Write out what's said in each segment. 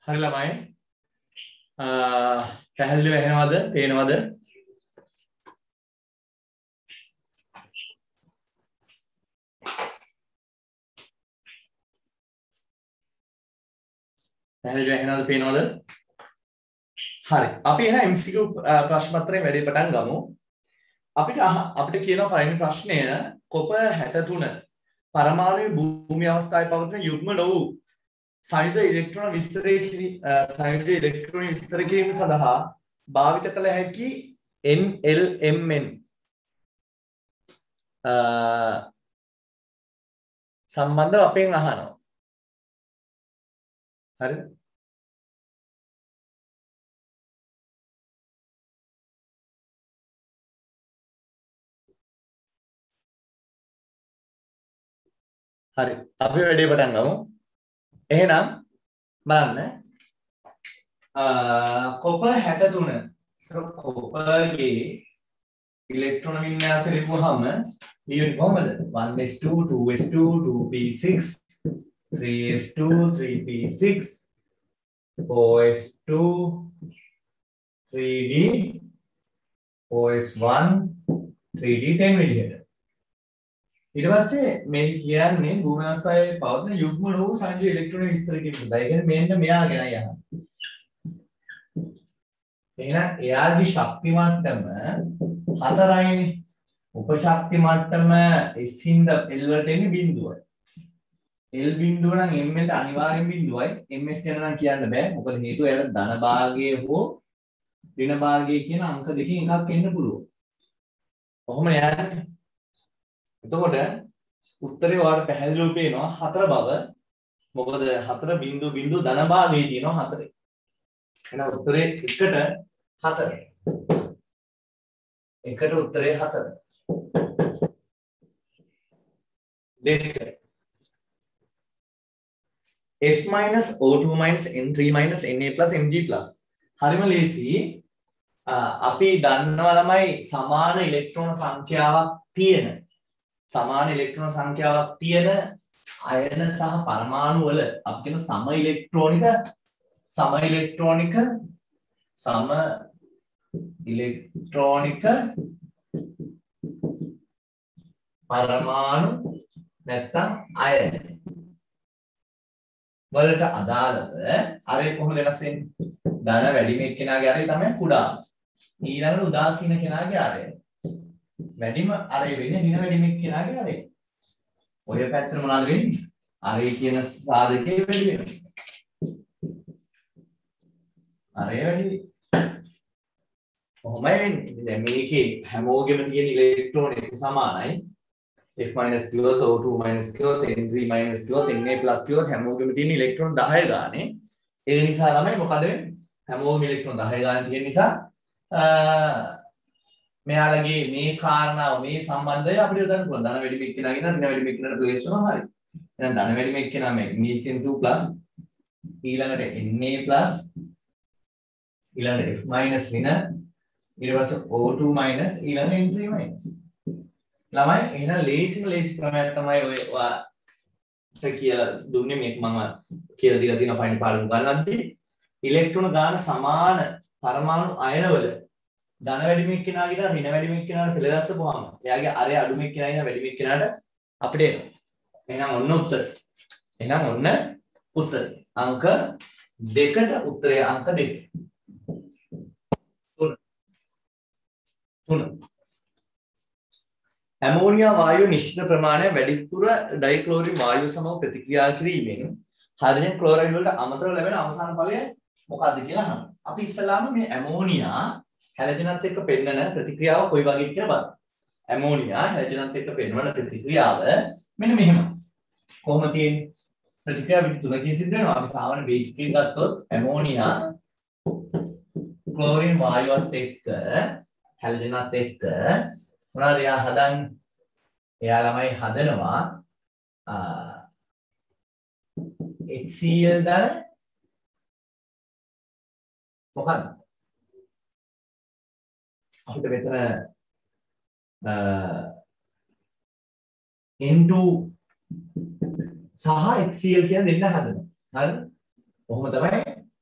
හරි ළමයි පැහැදිලිව ඇහෙනවද පේනවද පැහැදිලිව ඇහෙනවද පේනවද හරි අපි එන MCQ ප්‍රශ්න පත්‍රයේ වැඩේ පටන් ගමු අපිට කියනවා පළවෙනි ප්‍රශ්නය කොප 63 පරමාණු භූමි අවස්ථාවේ පවතින යුග්ම නොවු සංයුත ඉලෙක්ට්‍රෝන විස්තර කිරීම සඳහා භාවිත කළ හැකි NLMN සම්බන්ධව අපෙන් අහනවා. හරිද? හරි. අපි වැඩේ පටන් ගමු. එහෙනම් බලන්න කොප 63 කොපගේ ඉලෙක්ට්‍රෝන වින්‍යාසය ලියුවහම ඊට කොහමද 1s2 2s2 2p6 3s2 3p6 4s2 3d 4s1 3d10 විදිහට ඊට පස්සේ මේ කියන්නේ භූමි අවස්ථාවේ පවතින යුග්ම නොවු සංයුත ඉලෙක්ට්‍රෝන විස්තර කිරීමයි. ඒ කියන්නේ මෙන්න මෙයා ගැන යනවා. එහෙනම් එයාගේ ශක්ති මට්ටම 4යිනේ. උපශක්ති මට්ටම S හින්ද L වලට එන්නේ බිඳුවයි. L බිඳුව නම් M වලට අනිවාර්යෙන් බිඳුවයි. MS ගැන නම් කියන්න බෑ. මොකද හේතුව එයාට ධන භාගයේ හෝ ඍණ භාගයේ කියන අංක දෙකකින් එකක් එන්න පුළුවන්. කොහොම යන්නේ? එතකොට උත්තරේ ඔයාලට පැහැදිලිව පේනවා 4 බව. මොකද 4 බිඳු ධන භාගයේ තියෙනවා 4. එහෙනම් උත්තරේ 1ට 4. 1ට උත්තරේ 4. 2 F-O2 N3 Na Mg+. හරිම ලේසි. අපි දන්නවා ළමයි සමාන ඉලෙක්ට්‍රෝන සංඛ්‍යාවක් තියෙන අයන සහ පරමාණු වල අපි කියන සම ඉලෙක්ට්‍රෝනික පරමාණු නැත්තම් අයන වලට අදාළව අරේ කොහොමද වෙනස් වෙන්නේ? ධන වැඩිම එක්කෙනාගේ අරේ තමයි කුඩා. ඊළඟට උදාසීන කෙනාගේ අරේ. වැඩිම අරේ වෙන්නේ ඍණ වැඩිම එක්කෙනාගේ අරේ. ඔය පැත්තට මොනවද වෙන්නේ? අරේ කියන සාධකයේ වැඩි වෙනවා. අරේ වැඩි වෙනවා. කොහොමයි වෙන්නේ? දැන් මේකේ හැමෝගෙම තියෙන ඉලෙක්ට්‍රෝන එක සමානයි. F- කිව්වොත් O2 කිව්වොත් N3 කිව්වොත් Na කිව්වොත් හැමෝගෙම තියෙන ඉලෙක්ට්‍රෝන 10 ගානේ. ඒ නිසා ළමයි මොකද වෙන්නේ? හැමෝගෙම ඉලෙක්ට්‍රෝන 10 ගානේ තියෙන නිසා මෙයාලගේ මේ කාරණාව මේ සම්බන්ධය අපිට යොදන්න පුළුවන්. ධන වැඩි මෙක් කෙනාගෙන ඍණ වැඩි මෙක් කෙනාට ප්ලේස් වෙනවා හරි. එහෙනම් ධන වැඩි මෙක් කෙනා magnesium 2+ ඊළඟට Na+ ඊළඟට F- ඍණ ඊට පස්සේ O2- ඊළඟට N3-. ළමයි එහෙනම් ලේසි ක්‍රමයක් තමයි ඔය ඔයාට කියලා දුන්නේ මේක මම කියලා දීලා තියෙන පයින් පාඩම ගන්නද්දී ඉලෙක්ට්‍රෝන ගාන සමාන පරමාණු අයනවල ධන වැඩි මෙක් කෙනාගේ ඊට ඍණ වැඩි මෙක් කෙනාට පෙළගස්සපුවාම එයාගේ අරය අඩු මෙක් කෙනා ඉන්න වැඩි මෙක් කෙනාට අපිට එනවා. එහෙනම් ඔන්න උත්තරය. අංක 2ට උත්තරය අංක 2. 3. ඇමෝනියා වායුව නිශ්චිත ප්‍රමාණය වැඩිපුර ඩයික්ලෝරින් වායුව සමග ප්‍රතික්‍රියා කිරීමෙන් හයිඩ්‍රජන් ක්ලෝරයිඩ් වලට අමතරව ලැබෙන අවසාන ඵලය මොකක්ද කියලා අහනවා. අපි ඉස්සලාම මේ ඇමෝනියා හැලජනත් එක්ක පෙන්වන ප්‍රතික්‍රියාව කොයි වගේ කියලා බලමු. ඇමෝනියා හැලජනත් එක්ක පෙන්වන ප්‍රතික්‍රියාව මෙන්න මෙහෙම. කොහොම තියෙන්නේ? ප්‍රතික්‍රියාව තුනකින් සිද්ධ වෙනවා. අපි සාමාන්‍ය බේසික් එක ගත්තොත් ඇමෝනියා ක්ලෝරින් වායුවත් එක්ක හැලජනත් එක්ක මොනවද එයා හදන්නේ? එයා ළමයි හදනවා HCl දාන මොකක්ද? අපිට මෙතන N2 සහ HCl කියන දෙන්න හදනවා. හරිද? කොහොම තමයි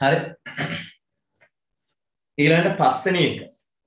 හරි. ඊළඟට පස්වෙනි එක.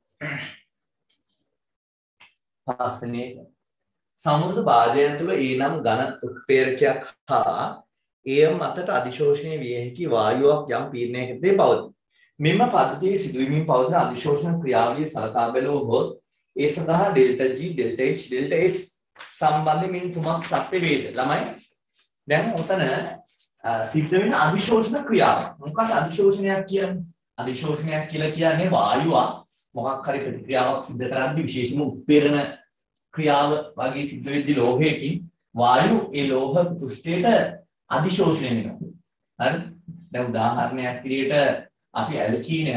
පස්වෙනි එක. සමෘද්ධ භාජනය තුළ ඒ නම් ඝන උත්ප්‍රේරකයක් හා එය මතට අධිශෝෂණය විය හැකි වායුවක් යම් පීඩනයකදී පවතී. මෙම පද්ධතියේ සිදුවීමෙන් පවතින අධිශෝෂණ ක්‍රියාවලිය සලකා බැලුවොත් ඒ සඳහා delta G, delta H, delta S සම්බන්ධයෙන් මෙන්න තුනක් සත්‍ය වේද. ළමයි දැන් උතන සිද්ධ වෙන අධිශෝෂණ ක්‍රියාව. මොකක්ද අධිශෝෂණයක් කියන්නේ? අධිශෝෂණයක් කියලා කියන්නේ වායුවක් මොකක් හරි ප්‍රතික්‍රියාවක් සිදු කරද්දී විශේෂම උත්ප්‍රේරණ ක්‍රියාව වගේ සිද්ධ වෙද්දී ලෝහයකින් වායු ඒ ලෝහ පෘෂ්ඨයට අධිශෝෂණය වෙනවා. හරි? දැන් උදාහරණයක් විදිහට අපි ඇල්කීනයක්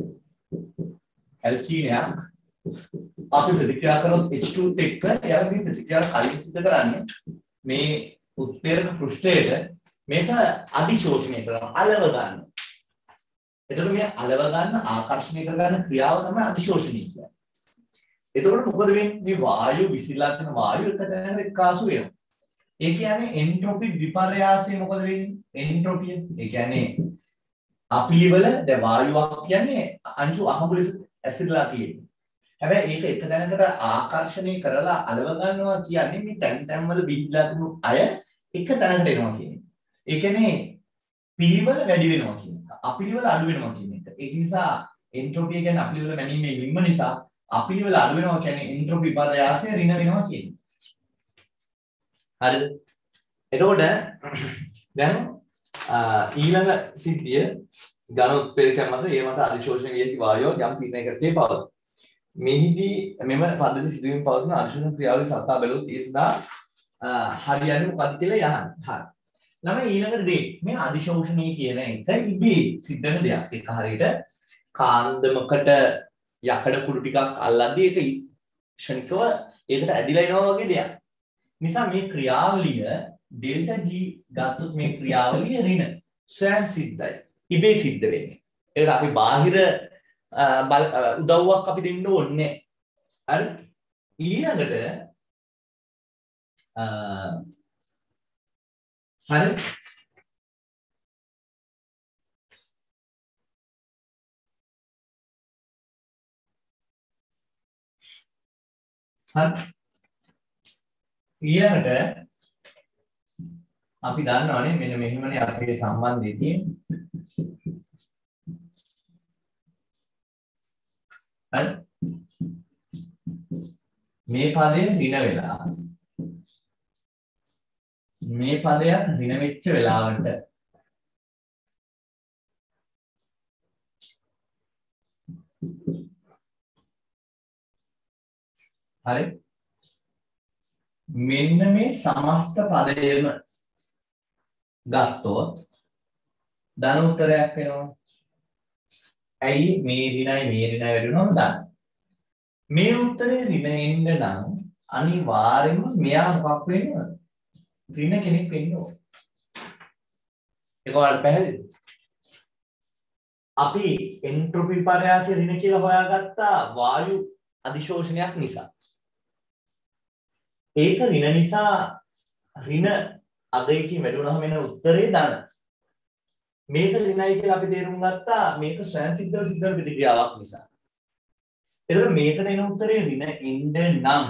අපි ප්‍රතික්‍රියා කරොත් H2 එක්ක එයාගේ ප්‍රතික්‍රියාව කලින් සිදු කරන්නේ මේ උත්ප්‍රේරක පෘෂ්ඨයට මේක අධිශෝෂණය කරනවා අලව ගන්න. එතකොට මේ අලව ගන්න ආකර්ෂණය කරගන්න ක්‍රියාව තමයි අධිශෝෂණය කියන්නේ. එතකොට මොකද වෙන්නේ? මේ වායු විසිරලා යන වායු එකට එක්කාසු වෙනවා. ඒ කියන්නේ එන්ට්‍රොපි විපර්යාසය මොකද වෙන්නේ? එන්ට්‍රොපිය. ඒ කියන්නේ අපිලිවල දැන් වායුවක් කියන්නේ අංශු අහඹු ලෙස ඇසිරලා තියෙන්නේ. හැබැයි ඒක එක තැනකට ආකර්ෂණය කරලා අලව ගන්නවා කියන්නේ මේ තැන් වල බිහිලා තිබුණු අය එක තැනකට එනවා කියන්නේ. ඒ කියන්නේ පිළිවෙල වැඩි වෙනවා කියන එක. අපිලිවල අඩු වෙනවා කියන එක. ඒක නිසා එන්ට්‍රොපිය කියන්නේ අපිලිවල මැනීමේ විම්ම නිසා අපිලිවල අඩු වෙනවා කියන්නේ එන්ට්‍රොපි විපර්යාසය ඍණ වෙනවා කියන්නේ. හරිද? එතකොට දැන් ඊළඟ සිද්ධිය ඝන උත්ප්‍රේරකයන් මත ඒ මත අධිශෝෂණය විය හැකි වායුව යම් පීඩනයකදී පවතී. මෙහිදී මෙම පද්ධති සිදුවීම පවතින අධිශෝෂණ ක්‍රියාවලිය සලකා බැලුවොත් ඒ සඳහා හරියන්නේ මොකක්ද කියලා යහන්න. හරි. ළමයි ඊළඟට දෙයි මේ අධිශෝෂණය කියන එක ඉබේ සිද්ධ වෙන දෙයක්. ඒක හරියට කාන්දමකට යකඩ කුඩු ටිකක් අල්ලද්දී ඒක ක්ෂණිකව ඒකට ඇදිලා එනවා වගේ දෙයක්. නිසා මේ ක්‍රියාවලිය ඩෙල්ටා G ගත්තොත් මේ ක්‍රියාවලිය ඍණ ස්වයන් සිද්ධයි. ඉබේ සිද්ධ වෙන්නේ. ඒකට අපි බාහිර උදව්වක් අපි දෙන්න ඕනේ. හරි? ඊළඟට හරි? හරි. ඊළඟට අපි දන්නවනේ මෙන්න මෙහෙමනේ අපේ සම්බන්ධය තියෙන්නේ. හරි. මේ පදය ඍණ වෙලා මේ පදයක් ඍණ වෙච්ච වෙලාවට හරි මෙන්න මේ සමස්ත පදයම ගත්තොත් ධන උත්තරයක් වෙනවා. ඇයි මේ ඍණයි වැඩි වෙනවද දාන්න. මේ උත්තරේ ඍණ එන්න නම් අනිවාර්යයෙන්ම මෙයා මොකක් වෙන්නද? ඍණ කෙනෙක් වෙන්න ඕන. ඒක ඔයාලට පැහැදිලිද? අපි එන්ට්‍රොපි විපර්යාසය ඍණ කියලා හොයාගත්තා වායු අධිශෝෂණයක් නිසා. ඒක ඍණ නිසා ඍණ අධයකින් වැඩි වුණාම එන උත්තරේ ධන. මේක ඍණයි කියලා අපි තේරුම් ගත්තා මේක ස්වයන් සිද්ධව ප්‍රතික්‍රියාවක් නිසා. එතකොට මේකට එන උත්තරේ ඍණ එන්න නම්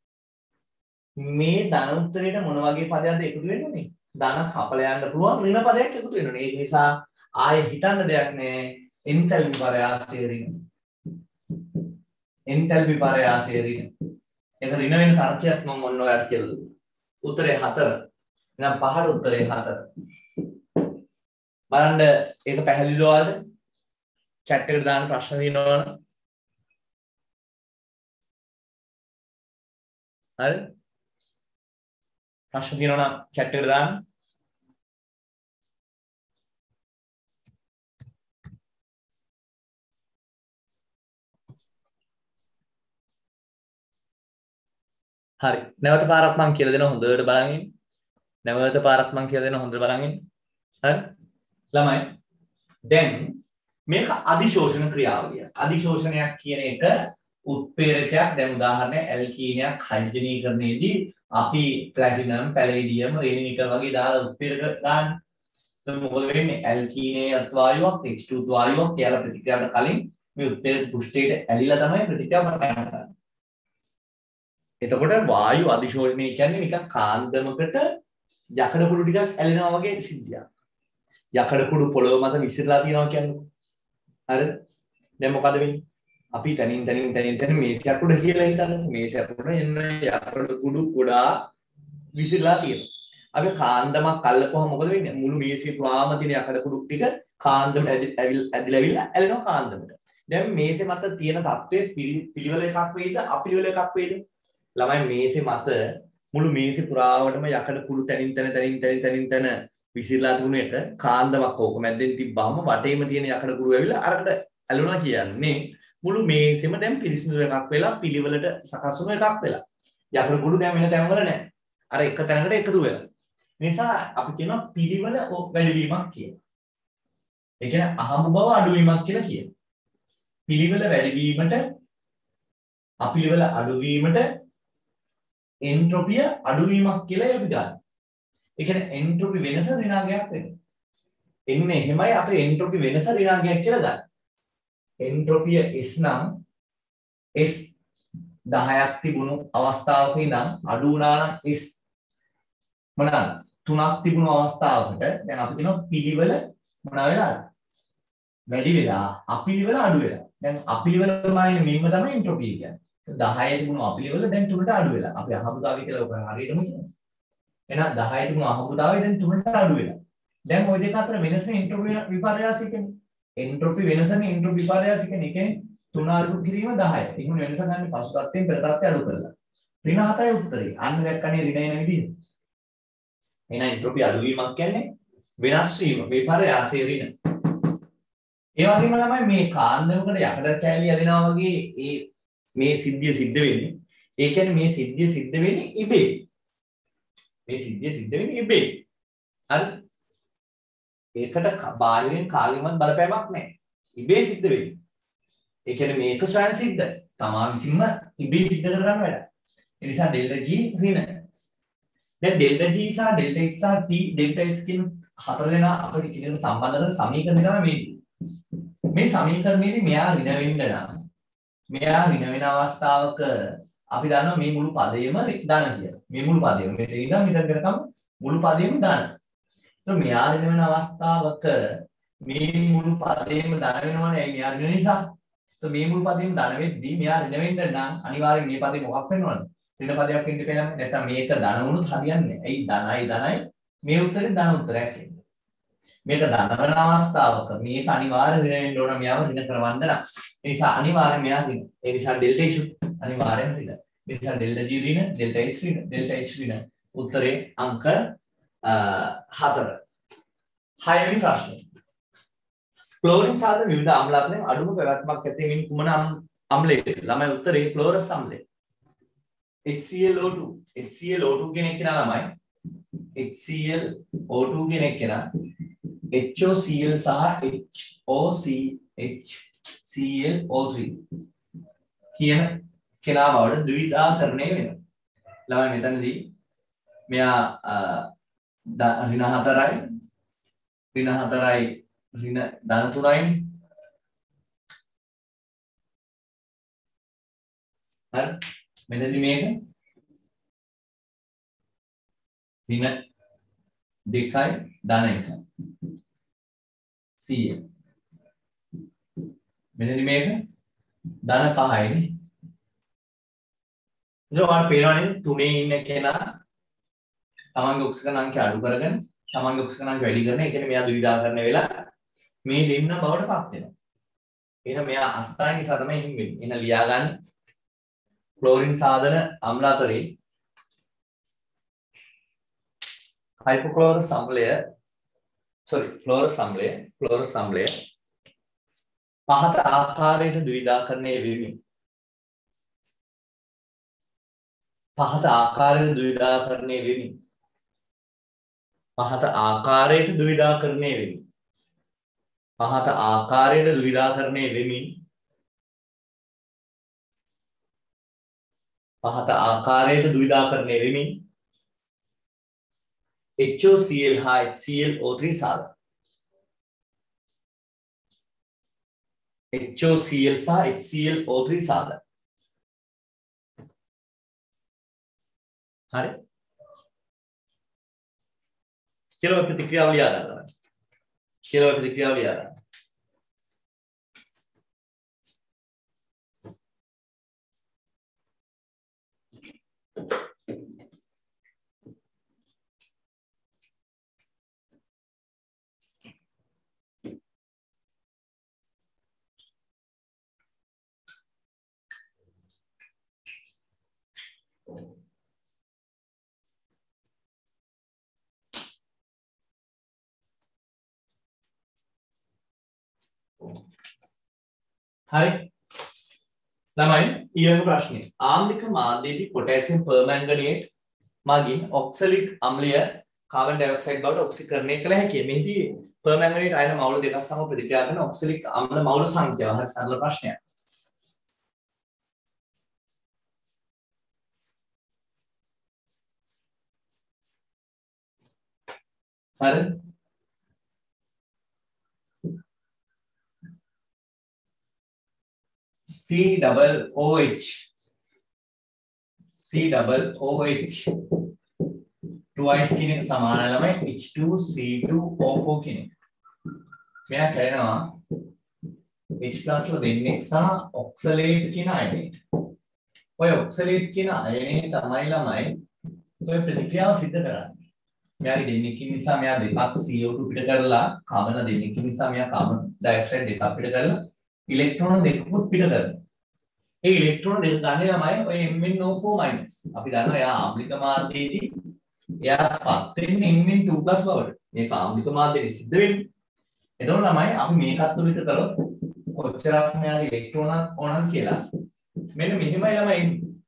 මේ ධන උත්තරේට මොන වගේ පදයක්ද එකතු වෙන්න ඕනේ? ධන කපලා යන්න පුළුවන් ඍණ පදයක් එකතු වෙන්න ඕනේ. ඒක නිසා ආයේ හිතන්න දෙයක් නෑ. එන්තල්පි පරයාසය ඍණ. එන්තල්පි පරයාසය ඍණ. ඒක ඍණ වෙන තර්කයක් මම ඔන්න ඔයාලට කියලා දුන්නා. උත්තරේ 4. එහෙනම් පහළ උත්තරේ 4. බලන්න ඒක පැහැදිලිද ඔයාලට? chat එකට දාන්න ප්‍රශ්න තියෙනවනම්. හරි? ප්‍රශ්න තියෙනවා නම් chat එකට දාන්න. හරි. නැවත පාරක් මම කියලා දෙනවා හොඳට බලන් ඉන්න. නැවත පාරක් මම කියලා දෙනවා හොඳට බලන් ඉන්න. හරි? ළමයි දැන් මේක අධිශෝෂණ ක්‍රියාවලිය. අධිශෝෂණයක් කියන එක උත්ප්‍රේරකයක්. දැන් උදාහරණයක් ඇල්කීනයක් හයිඩ්‍රජනීකරණයේදී අපි ප්ලැටිනම්, පැලේඩියම්, රෙනිනිකල් වගේ දාලා උත්ප්‍රේරක ගන්න. මොකද වෙන්නේ ඇල්කීනේයත් වායුවක් H2 වායුවක් කියලා ප්‍රතික්‍රියාවට කලින් මේ උත්තර පෘෂ්ඨයට ඇලිලා තමයි ප්‍රතික්‍රියාව පටන් ගන්නේ. එතකොට වායු අධිශෝෂණය කියන්නේ නිකන් කාන්දමකට යකඩ කුඩු ටිකක් ඇලෙනවා වගේ සිද්ධියක්. යකඩ කුඩු පොළොව මත විසිරලා තියෙනවා කියන්නේ. හරිද? දැන් මොකද වෙන්නේ? අපි තනින් මේසයක් උඩ කියලා හිතන්න. මේසයක් උඩ එන්න යකඩ කුඩු ගොඩාක් විසිරලා තියෙනවා. අපි කාන්දමක් අල්ලපුවම මොකද වෙන්නේ? මුළු මේසේ පුරාම තියෙන යකඩ කුඩු ටික කාන්දමට ඇදිලා ඇලෙනවා කාන්දමට. දැන් මේසේ මත තියෙන තත්ත්වයේ පිළිවෙල එකක් වේද අපිළිවෙල එකක් වේද? ළමයි මේසේ මත මුළු මේසේ පුරාවටම යකඩ කුඩු තනින් විසිරලා තිබුණ එක කාන්දමක් ඕක මැද්දෙන් තිබ්බාම වටේම තියෙන යකඩ කුඩු ඇවිල්ලා අරකට ඇලුණා කියන්නේ මුළු මේසෙම දැන් පිරිසිදු එකක් වෙලා පිළිවෙලට සකස් වුණ එකක් වෙලා. යකඩ කුඩු දැන් වෙන තැන්වල නැහැ. අර එක තැනකට එකතු වෙලා. නිසා අපි කියනවා පිළිවෙල වැඩිවීමක් කියලා. ඒ කියන්නේ අහඹ බව අඩුවීමක් කියලා කියනවා. පිළිවෙල වැඩිවීමට අපිළිවෙල අඩුවීමට එන්ට්‍රොපිය අඩුවීමක් කියලා අපි ගන්නවා. ඒ කියන්නේ එන්ට්‍රොපි වෙනස ඍණාංගයක් වෙනවා. එන්නේ එහෙමයි අපි එන්ට්‍රොපි වෙනස ඍණාංගයක් කියලා ගන්න. එන්ට්‍රොපිය S නම් S 10ක් තිබුණු අවස්ථාවක ඉඳන් අඩු වුණා නම් S මොනවාද 3ක් තිබුණු අවස්ථාවකට දැන් අපි කියනවා පිළිවෙල මොනවා වෙලාද වැඩි වෙලා අපිළිවෙල අඩු වෙලා. දැන් අපිළිවෙල මායින මෙන්න තමයි එන්ට්‍රොපිය කියන්නේ. 10 තිබුණු අපිළිවෙල දැන් 3ට අඩු වෙලා. අපි අහඹුතාවය කියලා ඔක හරියටම කියනවා. එහෙනම් 10 තිබුණු අහඹුතාවය දැන් 3ට අඩු වෙලා. දැන් ওই දෙක අතර වෙනස එන්ට්‍රොපි විපර්යාසය කියන්නේ. එන්ට්‍රොපි වෙනසනේ එන්ට්‍රොපි විපර්යාසය කියන්නේ. ඒ කියන්නේ 3 අඩු කිරීම 10. ඒකම වෙනස ගන්න පසු තත්ත්වයෙන් පෙර තත්ත්වය අඩු කරලා. ඍණ 7යි උත්තරේ. අන්න දැක්කනේ ඍණ එන විදිහ. එහෙනම් එන්ට්‍රොපි අඩුවීමක් කියන්නේ වෙනස් වීම විපර්යාසයේ ඍණ. ඒ වගේම තමයි මේ කාන්දමකට යකඩ කැලි ඇලෙනවා වගේ මේ සිද්ධිය සිද්ධ වෙන්නේ. ඒ කියන්නේ මේ සිද්ධිය සිද්ධ වෙන්නේ ඉබේ. මේ සිද්ධිය සිද්ධ වෙන්නේ ඉබේ. හරි? ඒකට බාහිරින් කාගෙන්වත් බලපෑමක් නැහැ. ඉබේ සිද්ධ වෙන්නේ. ඒ කියන්නේ මේක ස්වයං සිද්ධ. තමා විසින්ම ඉබේ සිද්ධ කරගන්න වැඩ. ඒ නිසා ඩෙල්ටා G ඍණ. දැන් ඩෙල්ටා G සහ ඩෙල්ටා X සහ T ඩෙල්ටා S කියන හතර දෙනා අපිට කියන සම්බන්ධ කරන සමීකරණ තමයි මේ. මේ සමීකරණයේදී මෙයා ඍණ වෙන්න නම් මෙයා ඍණ වෙන අවස්ථාවක අපි දන්නවා මේ මුළු පදයේම ධන කියලා. මේ මුළු පදයේම මෙතන ඉඳන් මෙතන කරකම් මුළු පදයේම ධන. එතකොට මෙයා ඍණ වෙන අවස්ථාවක මේ මුළු පදයේම ධන වෙනවනේ මෙයා ඍණ නිසා. එතකොට මේ මුළු පදයේම ධන වෙද්දී මෙයා ඍණ වෙන්න නම් අනිවාර්යෙන් මේ පදේ මොකක් වෙනවද? ඍණ පදයක් වෙන්න ඉපැලම නැත්නම් මේක ධන වුණොත් හරියන්නේ නැහැ. ඇයි ධනයි මේ උත්තරේ ධන උත්තරයක් එන්නේ. මේක ධන වෙන අවස්ථාවක මේක අනිවාර්යෙන් ඍණ වෙන්න ඕන මෙයාව ඍණ කරවන්න නම්. ඒ නිසා අනිවාර්යෙන් මෙයා ඍණ. ඒ නිසා ඩෙල්ටා H අනිවාර්යෙන් ඍණ. ඒ නිසා ඩෙල්ටා G ඍණ, ඩෙල්ටා S ඍණ, ඩෙල්ටා H ඍණ. උත්තරේ අංක 4. 6 වෙනි ප්‍රශ්නේ. ක්ලෝරින් සාධන විවිධ අම්ල අතරින් අඩුම පැවැත්මක් ඇතිවෙමින් කුමන අම්ලයේද? ළමයි උත්තරේ ක්ලෝරස් අම්ලය. HClO2. HClO2 කියන එක නා ළමයි. HClO2 කියන එක නා HOCl සහ HClO3 කියන කෙනා බවට ද්විධාකරණය වෙනවා. ළමයි මෙතනදී මෙයා ඍණ 4යි ඍණ ධන 3යි. හරි මෙතනදී මේක ඍණ 2යි ධන 1යි. Cl මෙතනදී මේක ධන 5යි නේ. ඔයාලට පේනවනේ 3 ඉන්න කෙනා තමන්ගේ ඔක්සිජන් අංකය අඩු කරගෙන තමන්ගේ ඔක්සිජන් අංකය වැඩි කරන. ඒ කියන්නේ මෙයා ද්විධාකරණය වෙලා මේ දෙන්න බවට පත් වෙනවා. එහෙනම් මෙයා අස්ථායි නිසා තමයි හිම් වෙන්නේ. එහෙනම් ලියා ගන්න ක්ලෝරින් සාධන අම්ල අතරේ හයිපොක්ලෝරස් අම්ලය ක්ලෝරස් අම්ලය පහත ආකාරයට ද්විධාකරණය වෙමින් පහත ආකාරයට ද්විධාකරණය වෙමින් පහත ආකාරයට ද්විධාකරණය වෙමින් පහත ආකාරයට ද්විධාකරණය වෙමින් පහත ආකාරයට ද්විධාකරණය වෙමින් HOCl හා HClO3 සාධන HOCl සහ HClO3 සාධක. හරි. කියලා ප්‍රතික්‍රියාව ලියා ගන්නවා. කියලා ප්‍රතික්‍රියාව ලියා ගන්න. හරි ළමයි ඊළඟ ප්‍රශ්නේ ආම්ලික මාධ්‍යයේදී පොටෑසියම් පර්මැංගනේට් මගින් ඔක්සලික් අම්ලය කාබන් ඩයොක්සයිඩ් බවට ඔක්සිකරණය කළ හැකියි. මෙහිදී පර්මැංගනේට් අයන මවුල දෙකක් සමග ප්‍රතික්‍රියා කරන ඔක්සලික් අම්ල මවුල සංඛ්‍යාව. හරි සරල ප්‍රශ්නයක්. හරි COOH twice කියන එක සමාන ළමයි H2C2O4 කියන එක. මෙයා කරනවා H+ වල දෙන්නේ සහ ඔක්සලේට් කියන අයනේට. ඔය ඔක්සලේට් කියන අයනේ තමයි ළමයි ඔය ප්‍රතික්‍රියාව සිද්ධ කරන්නේ. මෙයාගේ දෙන්නෙකින් නිසා මෙයා දෙකක් CO2 පිට කරලා කාබන දෙන්නෙකින් නිසා මෙයා කාබන් ඩයොක්සයිඩ් දෙකක් පිට කරලා ඉලෙක්ට්‍රෝන දෙකකුත් පිට කරනවා. ඒ ඉලෙක්ට්‍රෝන දෙක ගන්න ළමයි ඔය MnO4-. අපි දන්නවා එයා ආම්ලික මාධ්‍යයේදී එයාපත් වෙන්නේ Mn2+ බවට. මේක ආම්ලික මාධ්‍යයේ සිද්ධ වෙන්නේ. එතකොට ළමයි අපි මේකත් තුලිත කරොත් කොච්චරක් මෙයාගේ ඉලෙක්ට්‍රෝන ඕනද කියලා මෙන්න මෙහෙමයි ළමයි.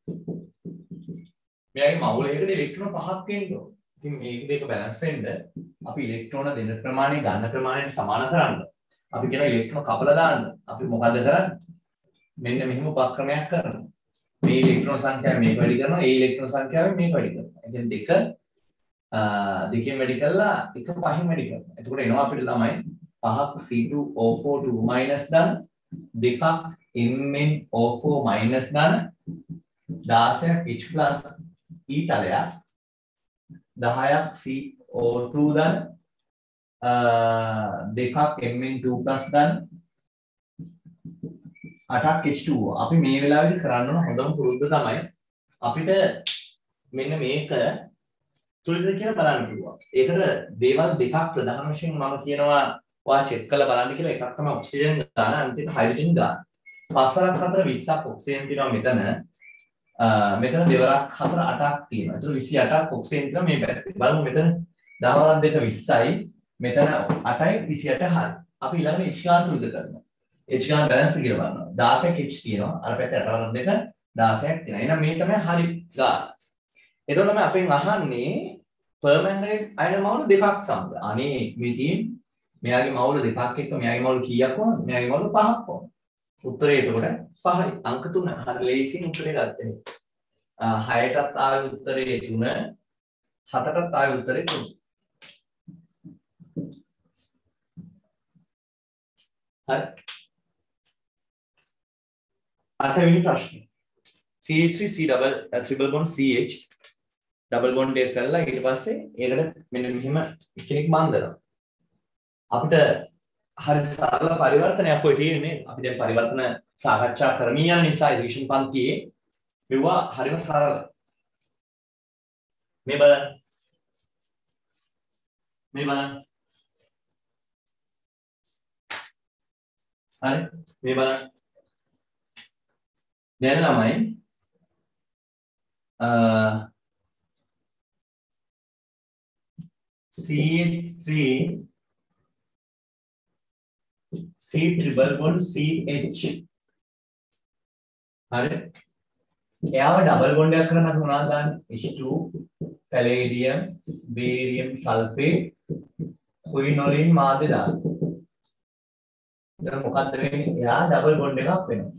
මෙයාගේ මවුලයකට ඉලෙක්ට්‍රෝන 5ක් එන්න ඕන. ඉතින් මේක දෙක බැලන්ස් වෙන්න අපි ඉලෙක්ට්‍රෝන දෙන ප්‍රමාණය ගන්න ප්‍රමාණයට සමාන කරන්න. අපි කියන ඉලෙක්ට්‍රෝන කපලා දාන්න. අපි මොකද කරන්නේ? මෙන්න මෙහෙම උපක්‍රමයක් කරනවා. මේ ඉලෙක්ට්‍රෝන සංඛ්‍යාව මේක වැඩි කරනවා, ඒ ඉලෙක්ට්‍රෝන සංඛ්‍යාවෙන් මේක වැඩි කරනවා. ඒ කියන්නේ දෙකෙන් වැඩි කරලා එක පහින් වැඩි කරනවා. එතකොට එනවා අපිට ළමයි 5ක් C2O4 2- දාන, දෙකක් MnO4- දාන, 16ක් H+ E තලයක්, 10ක් CO2 දාන, දෙකක් Mn2+ දාන, 8ක් H2O. අපි මේ වෙලාවේදී කරන්න ඕන හොඳම පුරුද්ද තමයි අපිට මෙන්න මේක තුලින්ද කියලා බලන්න පුළුවන්. ඒකට දේවල් දෙකක් ප්‍රධාන වශයෙන් මම කියනවා ඔයා චෙක් කරලා බලන්න කියලා. එකක් තමයි ඔක්සිජන් දාන, අනිත් එක හයිඩ්‍රජන් දාන. 5ක් 4 20ක් ඔක්සිජන් තියෙනවා මෙතන. මෙතන දෙවරක් 4 8ක් තියෙනවා. ඒතකොට 28ක් ඔක්සිජන් තියෙනවා මේ පැත්තේ. බලමු මෙතන 10 වරක් දෙක 20යි. මෙතන 8යි 28 හරි. අපි ඊළඟට H ගාන තුලින්ද කරනවා. H ගාන බැලන්ස් කියලා බලනවා. 16ක් H තියෙනවා. අර පැත්තේ 8 වරක් දෙක 16ක් තියෙනවා. එහෙනම් මේ තමයි හරි ගාන. එතකොට තමයි අපෙන් අහන්නේ පර්මැංගනේට් අයන මවුල දෙකක් සමග. අනේ මේ තියෙන්නේ මෙයාගේ මවුල දෙකක් එක්ක මෙයාගේ මවුල කීයක් වුණාද? මෙයාගේ මවුල 5ක් වුණා. උත්තරේ එතකොට 5යි. අංක 3. හරි ලේසියෙන් උත්තරේ ගත්තේ. 6ටත් ආවේ උත්තරේ 3. 7ටත් ආවේ උත්තරේ 3. හරි. 8 වෙනි ප්‍රශ්නේ. CH3 triple bond CH double bond එක කරලා ඊට පස්සේ ඒකට මෙන්න මෙහෙම කෙනෙක් බඳිනවා. අපිට හරි සරල පරිවර්තනයක් ඔය තියෙන්නේ. අපි දැන් පරිවර්තන සාකච්ඡා කරමින් යන නිසා ඉරිෂන් පන්තියේ මෙවුවා හරිම සරල. මේ බලන්න. හරි මේ බලන්න. දැන් ළමයි CH3 C triple bond CH හරි එයාව ඩබල් බොන්ඩ් එකක් කරන්න අපි මොනවද දාන්නේ H2 පැලේඩියම් බේරියම් සල්ෆේට් කුයිනොලින් මාධ්‍ය දාන්න. දැන් මොකක්ද වෙන්නේ? එයා ඩබල් බොන්ඩ් එකක් වෙනවා.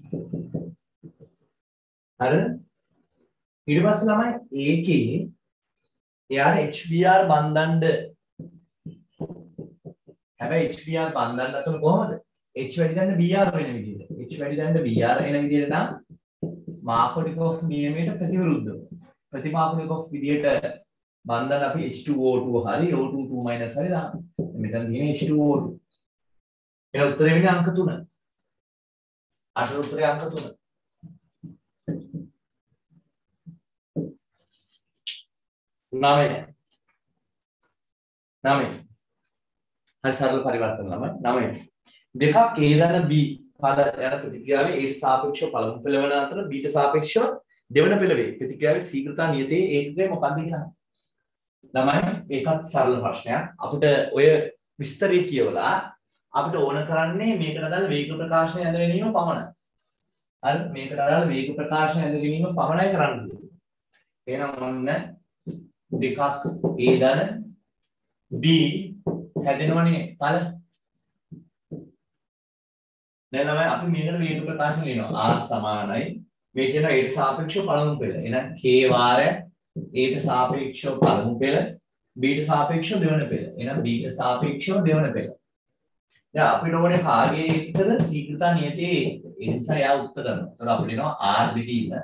හරිද? ඊට පස්සේ ළමයි ඒකේ එයාට HBr බඳන්න. හැබැයි HBr බඳන්න අතන කොහොමද? h වැඩි දැන්න br වෙන විදිහට. h වැඩි දැන්න br එන විදිහට නම් මාකෝනිකෝෆ් නියමයට ප්‍රතිවිරුද්ධව. ප්‍රතිමාකෝනිකෝෆ් විදිහට බන්ධන අපි H2O2 හරි O22 හරි දාන්න. මෙතන තියෙන H2O2. එන උත්තරේ වෙන්නේ අංක 3. අට උත්තරේ අංක 3. 9. හරි සරල පරිවර්තන ළමයි 9. දෙකක් A ධන B පද යන ප්‍රතික්‍රියාවේ A ට සාපේක්ෂව පළමු පෙළ වන අතර B ට සාපේක්ෂව දෙවන පෙළ වේ. ප්‍රතික්‍රියාවේ ශීඝ්‍රතා නියතයේ ඒකකය මොකක්ද කියලා. ළමයි ඒකත් සරල ප්‍රශ්නයක්. අපිට ඔය විස්තරය කියවලා අපිට ඕන කරන්නේ මේකට අදාළ වේග ප්‍රකාශනය ඇඳ ගැනීම පමණයි. හරි මේකට අදාළ වේග ප්‍රකාශනය ඇඳ ගැනීම පමණයි කරන්නේ. එහෙනම් ඔන්න දෙකක් A ධන B හැදෙනවනේ පළ. දැන් ළමයි අපි මේකට වේග ප්‍රකාශන ලියනවා. R සමානයි මේ කියන A ට සාපේක්ෂව පළමු පෙළ. එහෙනම් K වාරයක් A ට සාපේක්ෂව පළමු පෙළ B ට සාපේක්ෂව දෙවන පෙළ. එහෙනම් B ට සාපේක්ෂව දෙවන පෙළ. දැන් අපිට ඕනේ කාගේ එක්කද ශීඝ්‍රතා නියතයේ ඒ නිසා යා උත්තර කරනවා. ඒතකොට අපිට එනවා R බෙදීම A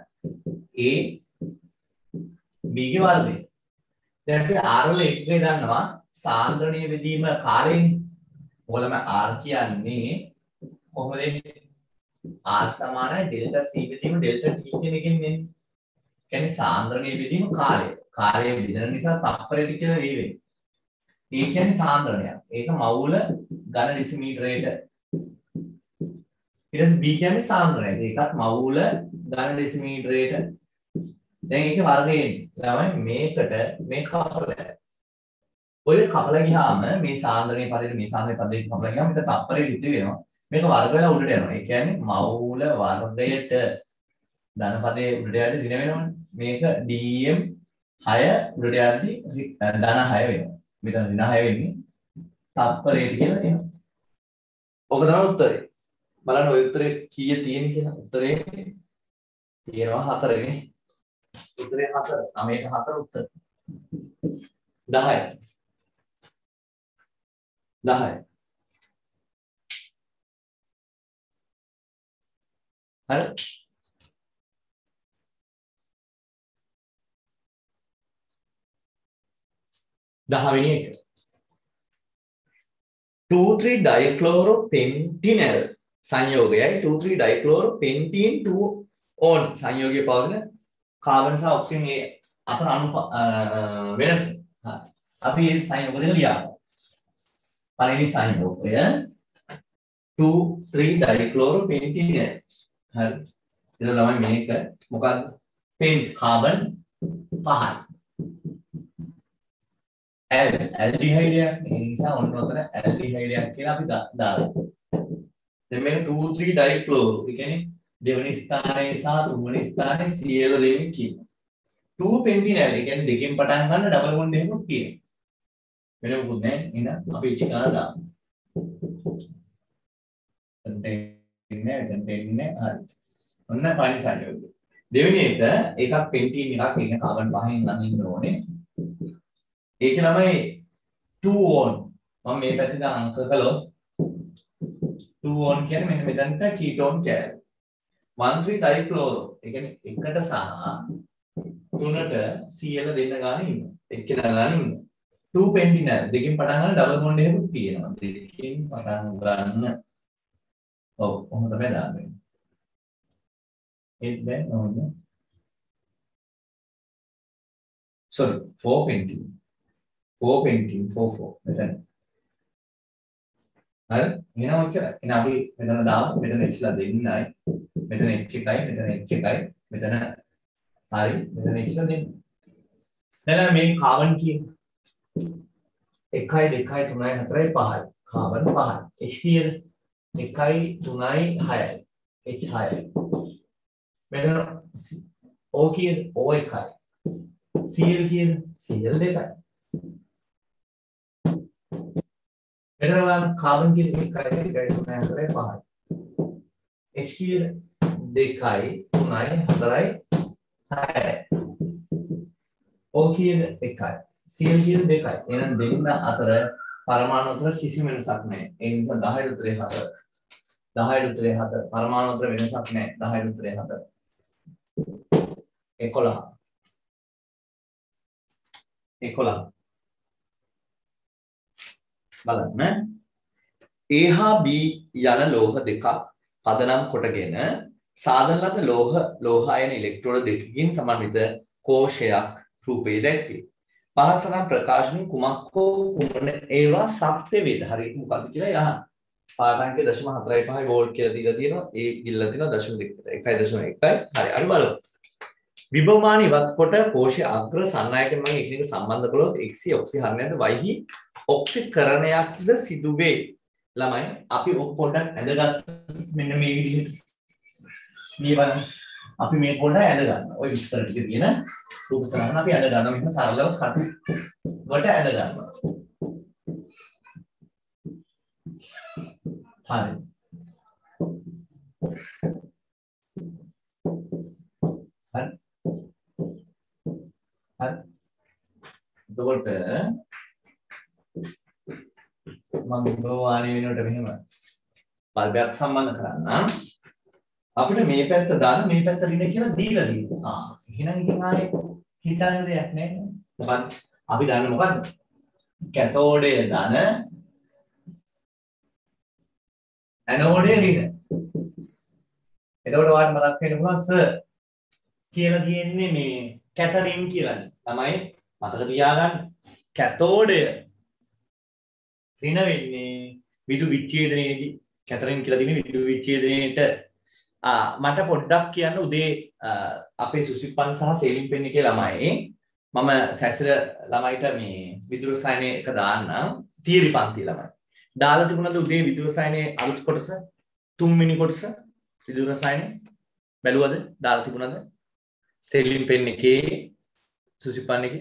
B ගේ වර්ගය. දැන් අපි R වල එකේ දන්නවා සාන්ද්‍රණීය බෙදීම කාලෙන්නේ. ඔයගොල්ලම R කියන්නේ කොහොමද එන්නේ? R සමානයි ඩෙල්ටා C බෙදීම ඩෙල්ටා T කියන එකෙන් එන්නේ. කියන්නේ සාන්ද්‍රණීය බෙදීම කාලය. කාලය බෙදෙන නිසා තප්පරයට කියලා වෙන්නේ. ඒ කියන්නේ සාන්ද්‍රණයක්. ඒක මවුල ඝන ඩෙසිමීටරයට. ඊට පස්සේ B කියන්නේ සාන්ද්‍රණය. ඒකත් මවුල ඝන ඩෙසිමීටරයට. දැන් ඒකේ වර්ගය එන්නේ. ළමයි මේකට මේ කපලා. ඔය කපලා ගියාම මේ සාන්ද්‍රණයේ පදයට මේ සාන්ද්‍රණයේ පදයට කපලා ගියාම මේක තප්පරයට ඉති වෙනවා. මේක වර්ග වෙලා උඩට යනවා. ඒ කියන්නේ මවුල වර්ගයට ධන පදයේ උඩට යද්දි දින වෙනවනේ. මේක dm 6 උඩට යද්දි ධන 6 වෙනවා. මෙතන ධන 6 වෙන්නේ තප්පරයට කියලා එනවා. ඔක තමයි උත්තරේ. බලන්න ඔය උත්තරේ කීය තියෙන්නේ කියලා. උත්තරේ තියෙනවා 4 නේ. උත්තරේ 4. 9ට 4 උත්තර. 10. 10. හරි. දහවෙනි එක 2,3 ඩයික්ලෝරෝපෙන්ටිනල් සංයෝගයයි 2,3 ඩයික්ලෝරෝපෙන්ටීන් 2 ඕන් සංයෝගයේ පවතින කාබන් සහ ඔක්සිජන් අතර අණු වෙනස. අපි මේ සංයෝග දෙක ලියමු. පළවෙනි සංයෝගය 2,3 ඩයික්ලෝරෝපෙන්ටිනල්. හරි. ඊට ළමයි මේක මොකක්ද? පෙන් කාබන් 5යි. ඇල්ඩිහයිඩයක් ඒ නිසා ඔන්න ඔතන ඇල්ඩිහයිඩයක් කියලා අපි දාලා. දැන් මේක 2,3 ඩයික්ලෝරෝ. ඒ කියන්නේ දෙවෙනි ස්ථානයේ සහ තුන්වෙනි ස්ථානයේ Cl දෙකකින් කියනවා. 2 පෙන්ටිනල්. ඒ කියන්නේ දෙකෙන් පටන් ගන්න ඩබල් බොන්ඩ් එකකුත් කියනවා. වෙන මොකුත් නැහැ. එහෙනම් අපි ඉච්ච ගන්න දාමු. දෙන්නේ හරි. ඔන්න පළවෙනි සංයෝගය. දෙවෙනි එක එකක් පෙන්ටීන් එකක් ඉන්න කාබන් 5න් නම් ඉන්න ඕනේ. ඒක ළමයි 2 on. මම මේ පැත්තට අංක කළොත් 2 on කියන්නේ මෙන්න මෙතනට කීටෝන් කැලරි. 1,3 ඩයික්ලෝරෝ. ඒ කියන්නේ එකට සහ තුනට Cl දෙන්න ගානේ ඉන්නවා. එක්කෙනා ගානේ ඉන්නවා. 2 පෙන්ටිනල් දෙකෙන් පටන් ගන්න ඩබල් බොන්ඩ් එකකුත් තියෙනවා. දෙකෙන් පටන් ගන්න. ඔව් කොහොමද තමයි දාන්නේ. ඒක දැන් නෝන. sorry 4 පෙන්ටින්. 4 පෙන්ටින් 4 මෙතන. හරි එහෙනම් ඔච්චරයි. එහෙනම් අපි මෙතන දාමු. මෙතන h ලා දෙන්නයි. මෙතන h එකයි මෙතන h එකයි මෙතන හරි මෙතන h ලා දෙන්න. දැන් මේ කාබන් කියන 1 2 3 4 5යි කාබන් 5යි. h කියන 1 3 6යි. h 6යි. මෙතන O කියන O 1යි. Cl කියන Cl 2යි. මෙතන කාබන් කියන 1 2 3 4 5යි. H කියන 2යි 3යි 4යි 6යි. O කියන 1යි. Cl කියන 2යි. එහෙනම් දෙන්න අතර පරමාණු අතර කිසිම වෙනසක් නැහැ. ඒ නිසා 10 උත්තරේ 4. 10ට උත්තරේ 4. පරමාණු අතර වෙනසක් නැහැ. 10ට උත්තරේ 4. 11. 11. බලන්න. A හා B යන ලෝහ දෙකක් පදනම් කොටගෙන සාධන ලද ලෝහායන ඉලෙක්ට්‍රෝන දෙකකින් සමන්විත කෝෂයක් රූපේ දැක්වේ. පහත සඳහන් ප්‍රකාශන කුමක් හෝ කුමන ඒවා සත්‍ය වේද? හරියට මොකක්ද කියලා යහන්. පාඩංකේ 0.45 වෝල්ට් කියලා දීලා තියෙනවා. ඒ ගිල්ලලා තියෙනවා 0.2. 1.1. හරි. අර බලමු. විභවමාන ඉවත් කොට කෝෂයේ අග්‍ර සන්නායකයන් මගින් එකිනෙක සම්බන්ධ කළොත් x ඔක්සිහරණයද y ඔක්සිකරණයක්ද සිදු වේ. ළමයි අපි ඔක් පොඩ්ඩක් ඇඳගත්තා මෙන්න මේ විදිහට. මේ බලන්න. අපි මේ පොඩ්ඩක් ඇඳ ගන්නවා. ওই විස්තර ටික තියෙන රූප සලකන අපි ඇඳ ගන්නවා. මෙන්න සරලව කට වලට ඇඳ ගන්නවා. හරි. හරි. එතකොට මම ගෝවාණි වෙනුවට මෙහෙම බල්බයක් සම්බන්ධ කරන්නම්. අපිට මේ පැත්ත දාන්න මේ පැත්ත රින කියලා දීලා තියෙනවා. එහෙනම් ඉතින් ආයේ හිතන්න දෙයක් නැහැ. මොකද අපි දන්නේ මොකද්ද? කැතෝඩේ දාන ඇනෝඩේ රින. එතකොට ඔයාලට මතක් වෙන්න පුළුවන් සර් කියලා තියෙන්නේ මේ කැතරින් කියලානේ. තමයි මතක තියාගන්න. කැතෝඩය රින වෙන්නේ විදු විච්ඡේදනයේදී. කැතරින් කියලා තියෙන්නේ විදු විච්ඡේදනයේට මට පොඩ්ඩක් කියන්න උදේ අපේ සුසිප්පන් සහ සේලිම් පෙන්නේ කියලා ළමයි මම සැසිර ළමයිට මේ විදුර රසායනයේ එක දාන්නම් තියරි පන්ති ළමයි. දාලා තිබුණාද උදේ විදුර රසායනයේ අලුත් කොටස 3 වෙනි කොටස විදුර රසායනය බැලුවද? දාලා තිබුණාද? සේලිම් පෙන්නේ එකේ සුසිප්පන් එකේ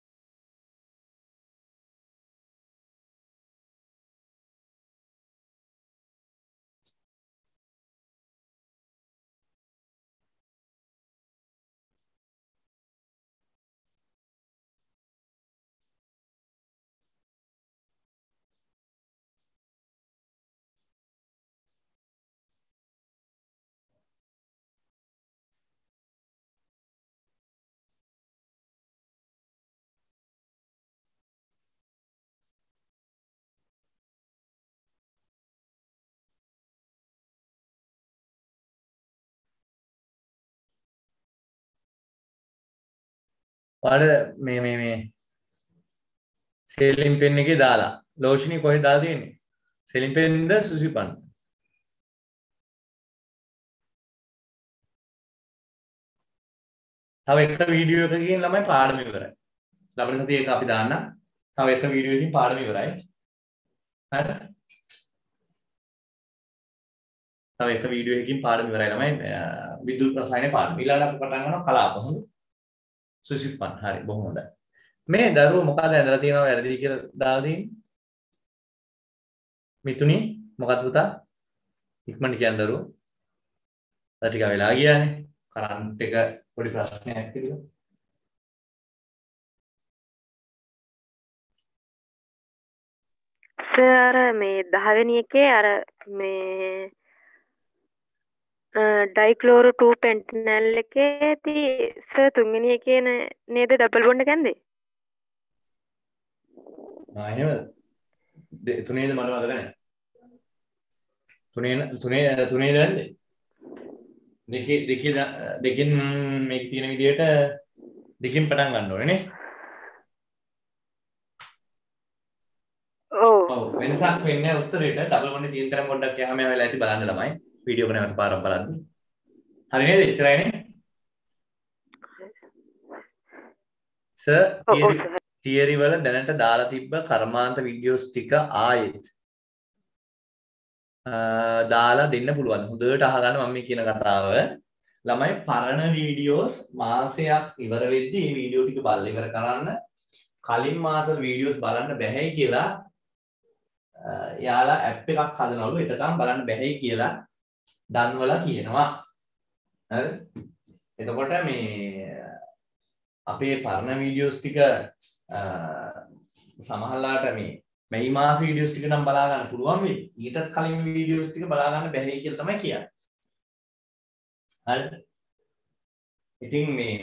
ඔයාලට මේ සේලිම් පෙන් එකේ දාලා ලෝෂිනී කොහෙද දාලා තියෙන්නේ? සේලිම් පෙන්ද සුසිපන්? තව එක වීඩියෝ එකකින් ළමයි පාඩම ඉවරයි. ලබන සතියේ එක අපි දාන්න. තව එක වීඩියෝ එකකින් පාඩම ඉවරයි. හරි? තව එක වීඩියෝ එකකින් පාඩම ඉවරයි ළමයි. විද්‍යුත් රසායන පාඩම. ඊළඟට අපි පටන් ගන්නවා කලාප. හොඳ? සුසිපන්. හරි. බොහොම හොඳයි. මේ දරුවෝ මොකද ඇඳලා තියෙනව වැරදි කියලා දාලා තියෙන්නේ? මිතුනි මොකක්ද පුතා? ඉක්මනට කියන්න දරුවෝ. ටික වෙලා ගියානේ. කරන්ට් එක පොඩි ප්‍රශ්නයක් තිබුණා. සර් මේ 10 වෙනි එකේ අර මේ ඩයික්ලෝරෝ 2 පෙන්ටනල් එකේදී සර් 3 වෙනි එකේ නේද ඩබල් බොන්ඩ් එක ඇන්දේ? එහෙමද? තුනේද මට මතක නැහැ. තුනේ දැන්ද? දෙකෙන් මේක තියෙන විදිහට දෙකෙන් පටන් ගන්න ඕනේ නේ. ඔව් වෙනසක් වෙන්නේ උත්තරේට ඩබල් බොන්ඩ් තියෙන තරම් පොඩ්ඩක් යහම වෙලා ඇති බලන්න ළමයි. වීඩියෝ එක නැවත පාරක් බලද්දි. හරි නේද? එච්චරයිනේ. සර් තියරි වල දැනට දාලා තිබ්බ කර්මාන්ත වීඩියෝස් ටික ආයෙත් දාලා දෙන්න පුළුවන්. හොඳට අහගන්න මම මේ කියන කතාව. ළමයි පරණ වීඩියෝස් මාසයක් ඉවර වෙද්දී මේ වීඩියෝ ටික බලලා ඉවර කරන්න. කලින් මාසෙ වීඩියෝස් බලන්න බැහැයි කියලා යාලා ඇප් එකක් හදනවලු. එතකම් බලන්න බැහැයි කියලා දන්වලා කියනවා. හරි? එතකොට මේ අපේ පරණ වීඩියෝස් ටික සමහරලාට මේ මේ මාස වීඩියෝස් ටික නම් බලා ගන්න පුළුවන් වෙයි. ඊටත් කලින් වීඩියෝස් ටික බලා ගන්න බැහැ කියලා තමයි කියන්නේ. හරි. ඉතින් මේ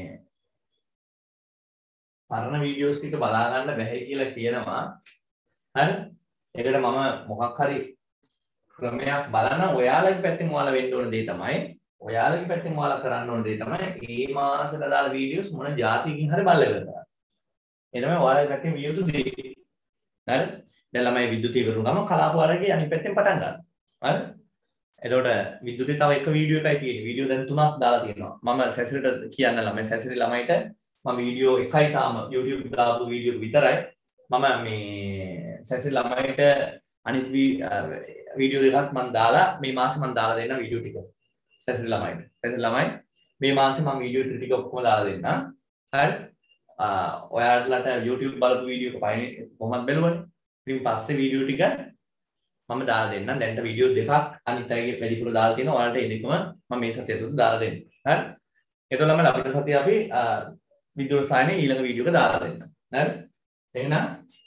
පරණ වීඩියෝස් ටික බලා ගන්න බැහැ කියලා කියනවා. හරි. ඒකට මම මොකක් හරි ක්‍රමයක් බලන ඔයාලගේ පැත්තෙන් ඔයාලා වෙන්න ඕන දේ තමයි ඔයාලගේ පැත්තෙන් ඔයාලා කරන්න ඕන දේ තමයි මේ මාසෙට දාලා වීඩියෝස් මොන જાතියකින් හරි බලලා ඉවර කරන්න. ඒ තමයි ඔයාලගේ පැත්තෙන් විය යුතු දේ. හරි. දැන් ළමයි විද්‍යුතිය ඉවරුන ගමන් කලාප වර්ගයේ අනිත් පැත්තෙන් පටන් ගන්නවා. හරි. එතකොට විද්‍යුතිය තව එක වීඩියෝ එකයි තියෙන්නේ. වීඩියෝ දැන් 3ක් දාලා තියෙනවා. මම සැසිරට කියන්න ළමයි සැසිරි ළමයිට මම වීඩියෝ එකයි තාම YouTube දාපු වීඩියෝ විතරයි. මම මේ සැසිරි ළමයිට අනිත් වීඩියෝ දෙකක් මම දාලා මේ මාසේ මම දාලා දෙන්න වීඩියෝ ටික. සැසිරි ළමයිට. සැසිරි ළමයි මේ මාසේ මම වීඩියෝ ටික ඔක්කොම දාලා දෙන්න. හරි. ඔයාලට YouTube බලපු වීඩියෝ එක පයින් කොහොමද බැලුවනේ. ඉතින් පස්සේ වීඩියෝ ටික මම දාලා දෙන්නම්. දැන්ට වීඩියෝ දෙකක් අනිත් අයගේ වැඩිපුර දාලා තියෙනවා. ඔයාලට ඒ දෙකම මම මේ සතිය තුල දාලා දෙන්නම්. හරි. එතකොට ළමයි අපිට සතිය අපි විද්‍යුත් රසායනයේ ඊළඟ වීඩියෝ එක දාලා දෙන්නම්. හරි. එහෙනම්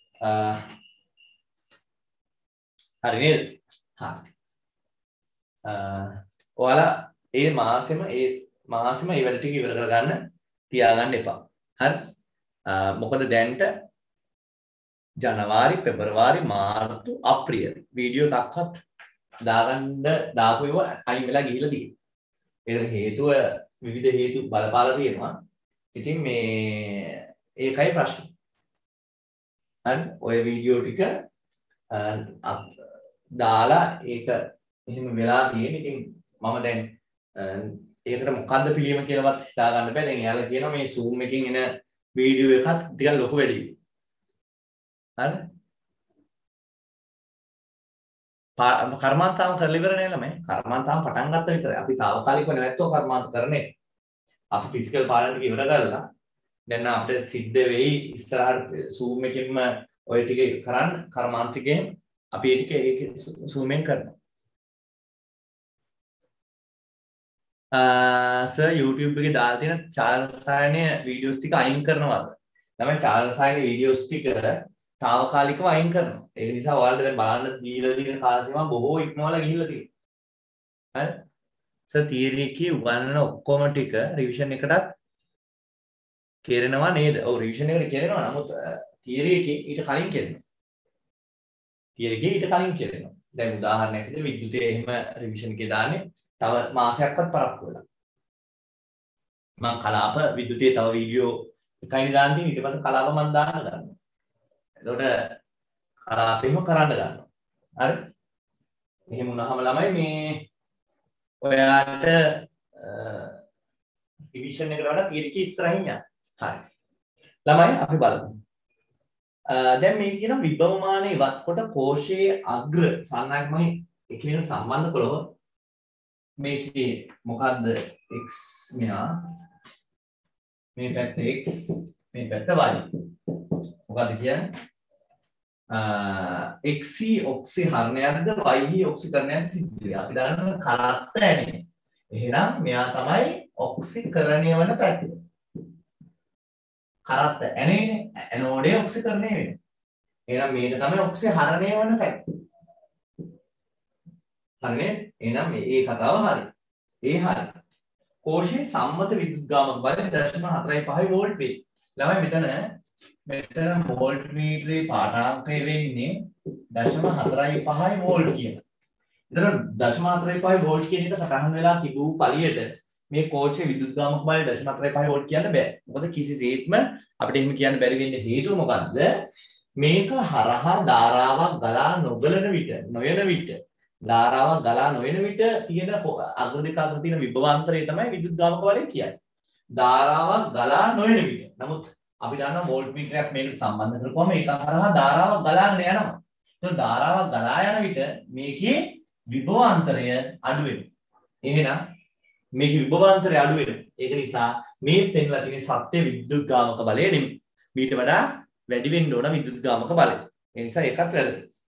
හරි නේද? හරි. ඔයාලා මේ මාසෙම මේ වැඩ ටික ඉවර කරගන්න තියාගන්න එපා. හරි. මොකද දැන්ට ජනවාරි පෙබරවාරි මාර්තු අප්‍රිය වීඩියෝ එකක්වත් දාපු ඒවා අයින් වෙලා ගිහිල්ලා තියෙනවා. ඒකට හේතුව විවිධ හේතු බලපාලා තියෙනවා. ඉතින් මේ ඒකයි ප්‍රශ්නේ. හරි. ඔය වීඩියෝ ටික දාලා ඒක එහෙම වෙලා තියෙන. ඉතින් මම දැන් ඒකට මොකද්ද පිළියම කියලාවත් හිතා ගන්න බෑ. දැන් එයාලා කියනවා මේ Zoom එකකින් එන වීඩියෝ එකත් ටිකක් ලොකු වැඩි. හරි. කර්මාන්තාව කරලා ඉවර නෑ ළමයි. කර්මාන්තාව පටන් ගත්ත විතරයි. අපි తాවකාලිකව නැවැත්තුව කර්මාන්ත කරන්නේ. අපි ෆිසිකල් පාඩම් ටික ඉවර කරලා දැන් අපිට සිද්ධ වෙයි ඉස්සරහට Zoom එකකින්ම ඔය ටික කරන්න කර්මාන්තිකයෙන් අපි ඒ ටික ඒක Zoom එකෙන් කරනවා. සර් YouTube එකේ දාලා තියෙන චාල රසායනයේ වීඩියෝස් ටික අයින් කරනවද? ළමයි චාල රසායනයේ වීඩියෝස් ටික తాවකාලිකව අයින් කරනවා. ඒක නිසා ඔයාලට දැන් බලන්න දීලා තියෙන කාල සීමාව බොහෝ ඉක්මවලා ගිහිල්ලා තියෙනවා. හරි? සර් තියරි එකේ උගන්වන ඔක්කොම ටික රිවිෂන් එකටත් කෙරෙනවා නේද? ඔව් රිවිෂන් එකට කෙරෙනවා. නමුත් තියරි එකේ ඊට කලින් කෙරෙනවා. තියරි එකේ ඊට කලින් කෙරෙනවා. දැන් උදාහරණයක් විදිහට විද්‍යුතයේ එහෙම රිවිෂන් එකේ දාන්නේ තව මාසයක්වත් පරක්කු වෙලා. මම කලාප විද්‍යුතයේ තව වීඩියෝ එකයි දාන්න තියෙන ඊට පස්සේ කලාප මම දාන්න ගන්නවා. එතකොට කලාපෙම කරන්න ගන්නවා. හරි? එහෙම වුණාම ළමයි මේ ඔයාලට රිවිෂන් එකට වඩා තියරි එක ඉස්සරහින් යන්න. හරි. ළමයි අපි බලමු. දැන් මේ කියන විභවමාන ඉවත් කොට කෝෂයේ අග්‍ර සංඥාත්මක එකිනෙකට සම්බන්ධ කළොත් මේකේ මොකද්ද x මෙහා මේ පැත්ත x මේ පැත්ත y මොකද්ද කියන්නේ x ඔක්සි හරණයක්ද y ඔක්සිකරණයක්ද සිද්ධ වෙන්නේ අපි දන්නවා කරත්ත ඇනේ එහෙනම් මෙයා තමයි ඔක්සිකරණය වන පැත්ත කරත්ත ඇනේනේ ඇනෝඩේ ඔක්සිකරණය වෙන්නේ එහෙනම් මේක තමයි ඔක්සි හරණය වන පැත්ත හරිනේ එහෙනම් මේ කතාව හරි. ඒ හරි. කෝෂයේ සම්මත විදුද්ගාමක බල 0.45 වෝල්ට් වේ. ළමයි මෙතන වෝල්ට් මීටරේ පාඨාංකය වෙන්නේ 0.45 වෝල්ට් කියලා. එතන 0.45 වෝල්ට් කියන එක සටහන් වෙලා තිබූ පළියට මේ කෝෂයේ විදුද්ගාමක බල 0.45 වෝල්ට් කියන්න බෑ. මොකද කිසිසේත්ම අපිට එහෙම කියන්න බැරි වෙන්නේ හේතුව මොකද්ද? මේක හරහා ධාරාවක් ගලා නොයන විට ධාරාවක් ගලා නොයන විට තියෙන අග්‍ර දෙක අතර තියෙන විභවාන්තරය තමයි විදුද්ගාමක බලය කියන්නේ. ධාරාවක් ගලා නොයන විට. නමුත් අපි දන්නවා වෝල්ට් මීටරයක් මේකට සම්බන්ධ කරපුවම ඒක හරහා ධාරාවක් ගලාගෙන යනවා. ඒක ධාරාවක් ගලා යන විට මේකේ විභවාන්තරය අඩු වෙනවා. එහෙනම් මේකේ විභවාන්තරය අඩු වෙනවා. ඒක නිසා මේ පෙන්ලා තියෙන සත්‍ය විදුද්ගාමක බලය නෙමෙයි. ඊට වඩා වැඩි වෙන්න ඕන විදුද්ගාමක බලය. ඒ නිසා ඒකත් වැරදි.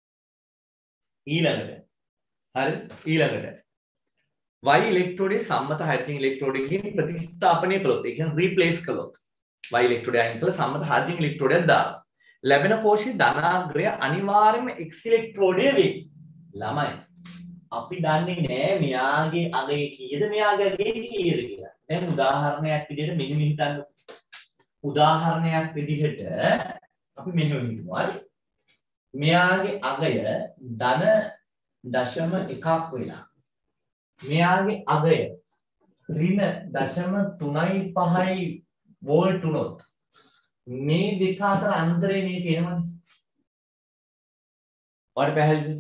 ඊළඟට ඊළඟට y ඉලෙක්ට්‍රෝඩයේ සම්මත හයිඩ්‍රජන් ඉලෙක්ට්‍රෝඩයකින් ප්‍රතිස්ථාපනය කළොත් ඒ කියන්නේ රීප්ලේස් කළොත් y ඉලෙක්ට්‍රෝඩය අයින් කළා සම්මත හයිඩ්‍රජන් ඉලෙක්ට්‍රෝඩයක් දාලා ලැබෙන කෝෂයේ ධනාග්‍රය අනිවාර්යයෙන්ම x ඉලෙක්ට්‍රෝඩය වේ. ළමයි අපි දන්නේ නෑ මෙයාගේ අගය කීයද මෙයාගේ අගය කීයද කියලා. දැන් උදාහරණයක් විදිහට මෙන්න හිතන්න. උදාහරණයක් විදිහට අපි මෙහෙම හිතමු. හරි. මෙයාගේ අගය ධන 0.1ක් වෙලා. මෙයාගේ අගය ඍණ 0.35 වෝල්ට් උනොත් මේ දෙක අතර අන්තරය මේක එහෙමනේ. ඔයාලට පැහැදිලිද?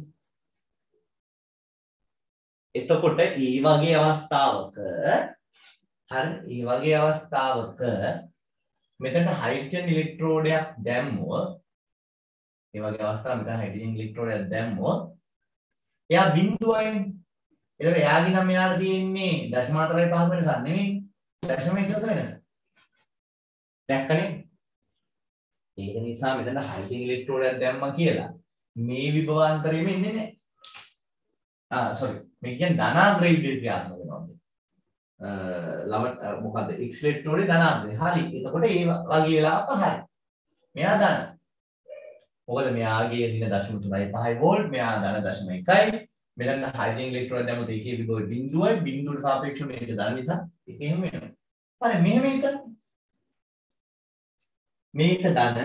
එතකොට මේ වගේ අවස්ථාවක හරි මේ වගේ අවස්ථාවක මෙතන හයිඩ්‍රජන් ඉලෙක්ට්‍රෝඩයක් දැම්මොත් මේ වගේ අවස්ථාවක මෙතන හයිඩ්‍රජන් ඉලෙක්ට්‍රෝඩයක් දැම්මොත් එයා බිඳුවයිනේ. එතකොට එයාගේ නම් මෙයාලා තියෙන්නේ 0.45 වෙනසක් නෙමෙයි 0.1 වෙනස. දැක්කනේ? ඒක නිසා මෙතන හයිඩ්‍රජන් ඉලෙක්ට්‍රෝඩයක් දැම්මා කියලා මේ විභවාන්තරෙම ඉන්නේ නැහැ. සෝරි මේ කියන්නේ ධනාග්‍රය විදිහට ක්‍රියාත්මක වෙනවා. මොකද්ද x ඉලෙක්ට්‍රෝඩේ ධනාග්‍රය. හරි. එතකොට ඒ වගේ වෙලාවක හරි. මෙයා ධන. මොකද මෙයාගේ ඍණ 0.35 වෝල්ට් මෙයා ධන 0.1යි. මෙතන හයිඩ්‍රජන් ඉලෙක්ට්‍රෝඩයක් දැම්මොත් ඒකේ විභව බිඳුවයි බිඳුවට සාපේක්ෂව මේක ධන නිසා ඒක එහෙම වෙනවා. හරි මෙහෙම හිතන්න. මේක ධන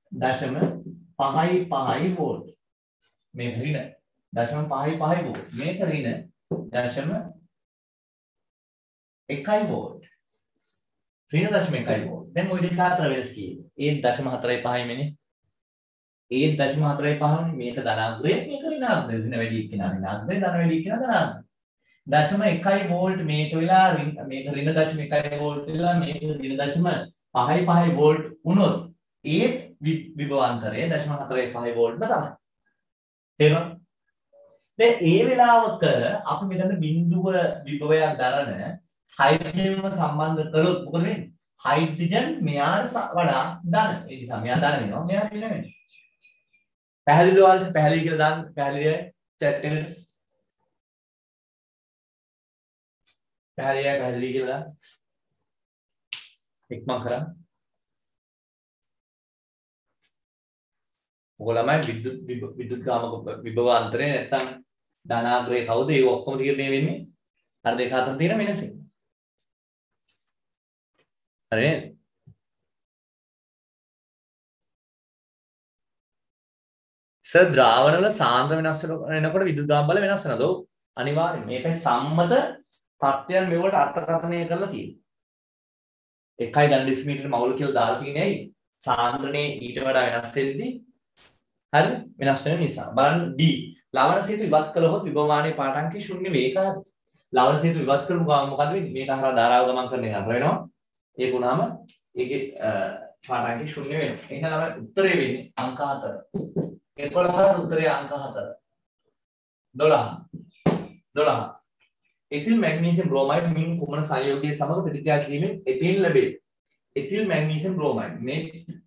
0.55 වෝල්ට්. මේක ඍණ 0.55 වෝල්ට්. මේක ඍණ 0.1 වෝල්ට්. ඍණ 0.1 වෝල්ට්. දැන් ওই දෙක අතර වෙනස කීයද? ඒ 0.45 මෙනේ. ඒ 0.45 මේක ධනාග්‍රය මේක ඍණාග්‍රය. ඍණ වැඩි එක්කෙනා ඍණාග්‍රය ධන වැඩි එක්කෙනා ධනාග්‍රය. 0.1 වෝල්ට් මේක වෙලා මේක ඍණ 0.1 වෝල්ට් වෙලා මේක ඍණ 0.55 වෝල්ට් වුණොත් ඒ විභවාන්තරය 0.45 වෝල්ට්ම තමයි. තේරුණාද? දැන් ඒ වෙලාවක අපි මෙතන බිඳුව විභවයක් දරන හයිඩ්‍රජන්ව සම්බන්ධ කරොත් මොකද වෙන්නේ? හයිඩ්‍රජන් මෙයාට වඩා ධන. ඒ නිසා මෙයා ධන වෙනවා මෙයා ඍණ වෙනවා. පැහැදිලිද ඔයාලට? පැහැදිලි කියලා දාන්න. පැහැදිලියි chat එකට. පැහැදිලි කියලා දාන්න. ඉක්මන් කරා. ඔයගොල්ලෝමයි විද්‍යුත් ගාමක විභව අන්තරය නැත්තම් ධනාග්‍රය කවුද? ඒ ඔක්කොම තීරණය වෙන්නේ අර දෙක අතර තියෙන වෙනසෙන්. හරි. සර් ද්‍රාවණවල සාන්ද්‍ර වෙනස් වෙනකොට විද්‍යුත් ගාම බල වෙනස් වෙනවද? අනිවාර්යයෙන්. මේකයි සම්මත තත්ත්වයන් මෙවට අර්ථකථනය කරලා තියෙන්නේ. 1 ඝන ඩෙසිමීටර මවුල කියලා දාලා තියෙන්නේ ඇයි? සාන්ද්‍රණේ ඊට වඩා වෙනස් වෙද්දී හරි වෙනස් වෙන නිසා. බලන්න D ලවණ සේතු ඉවත් කළොත් විභවමානයේ පාඨාංකය 0 වේ. ඒක ලවණ සේතු ඉවත් කරමු ගාම මොකද වෙන්නේ? මේක හරහා ධාරාව ගමන් කරන එක නතර වෙනවා. ඒක උනාම ඒකේ පාඨාංකය 0 වෙනවා. එහෙනම් ළමයි උත්තරේ වෙන්නේ අංක 4. 11 උත්තරේ අංක 4. 12. එතිල් මැග්නීසියම් බ්‍රෝමයිඩ් මින් කුමන සංයෝගයේ සමග ප්‍රතික්‍රියා කිරීමෙන් එතිල් ලැබේ. එතිල් මැග්නීසියම් බ්‍රෝමයිඩ් මේ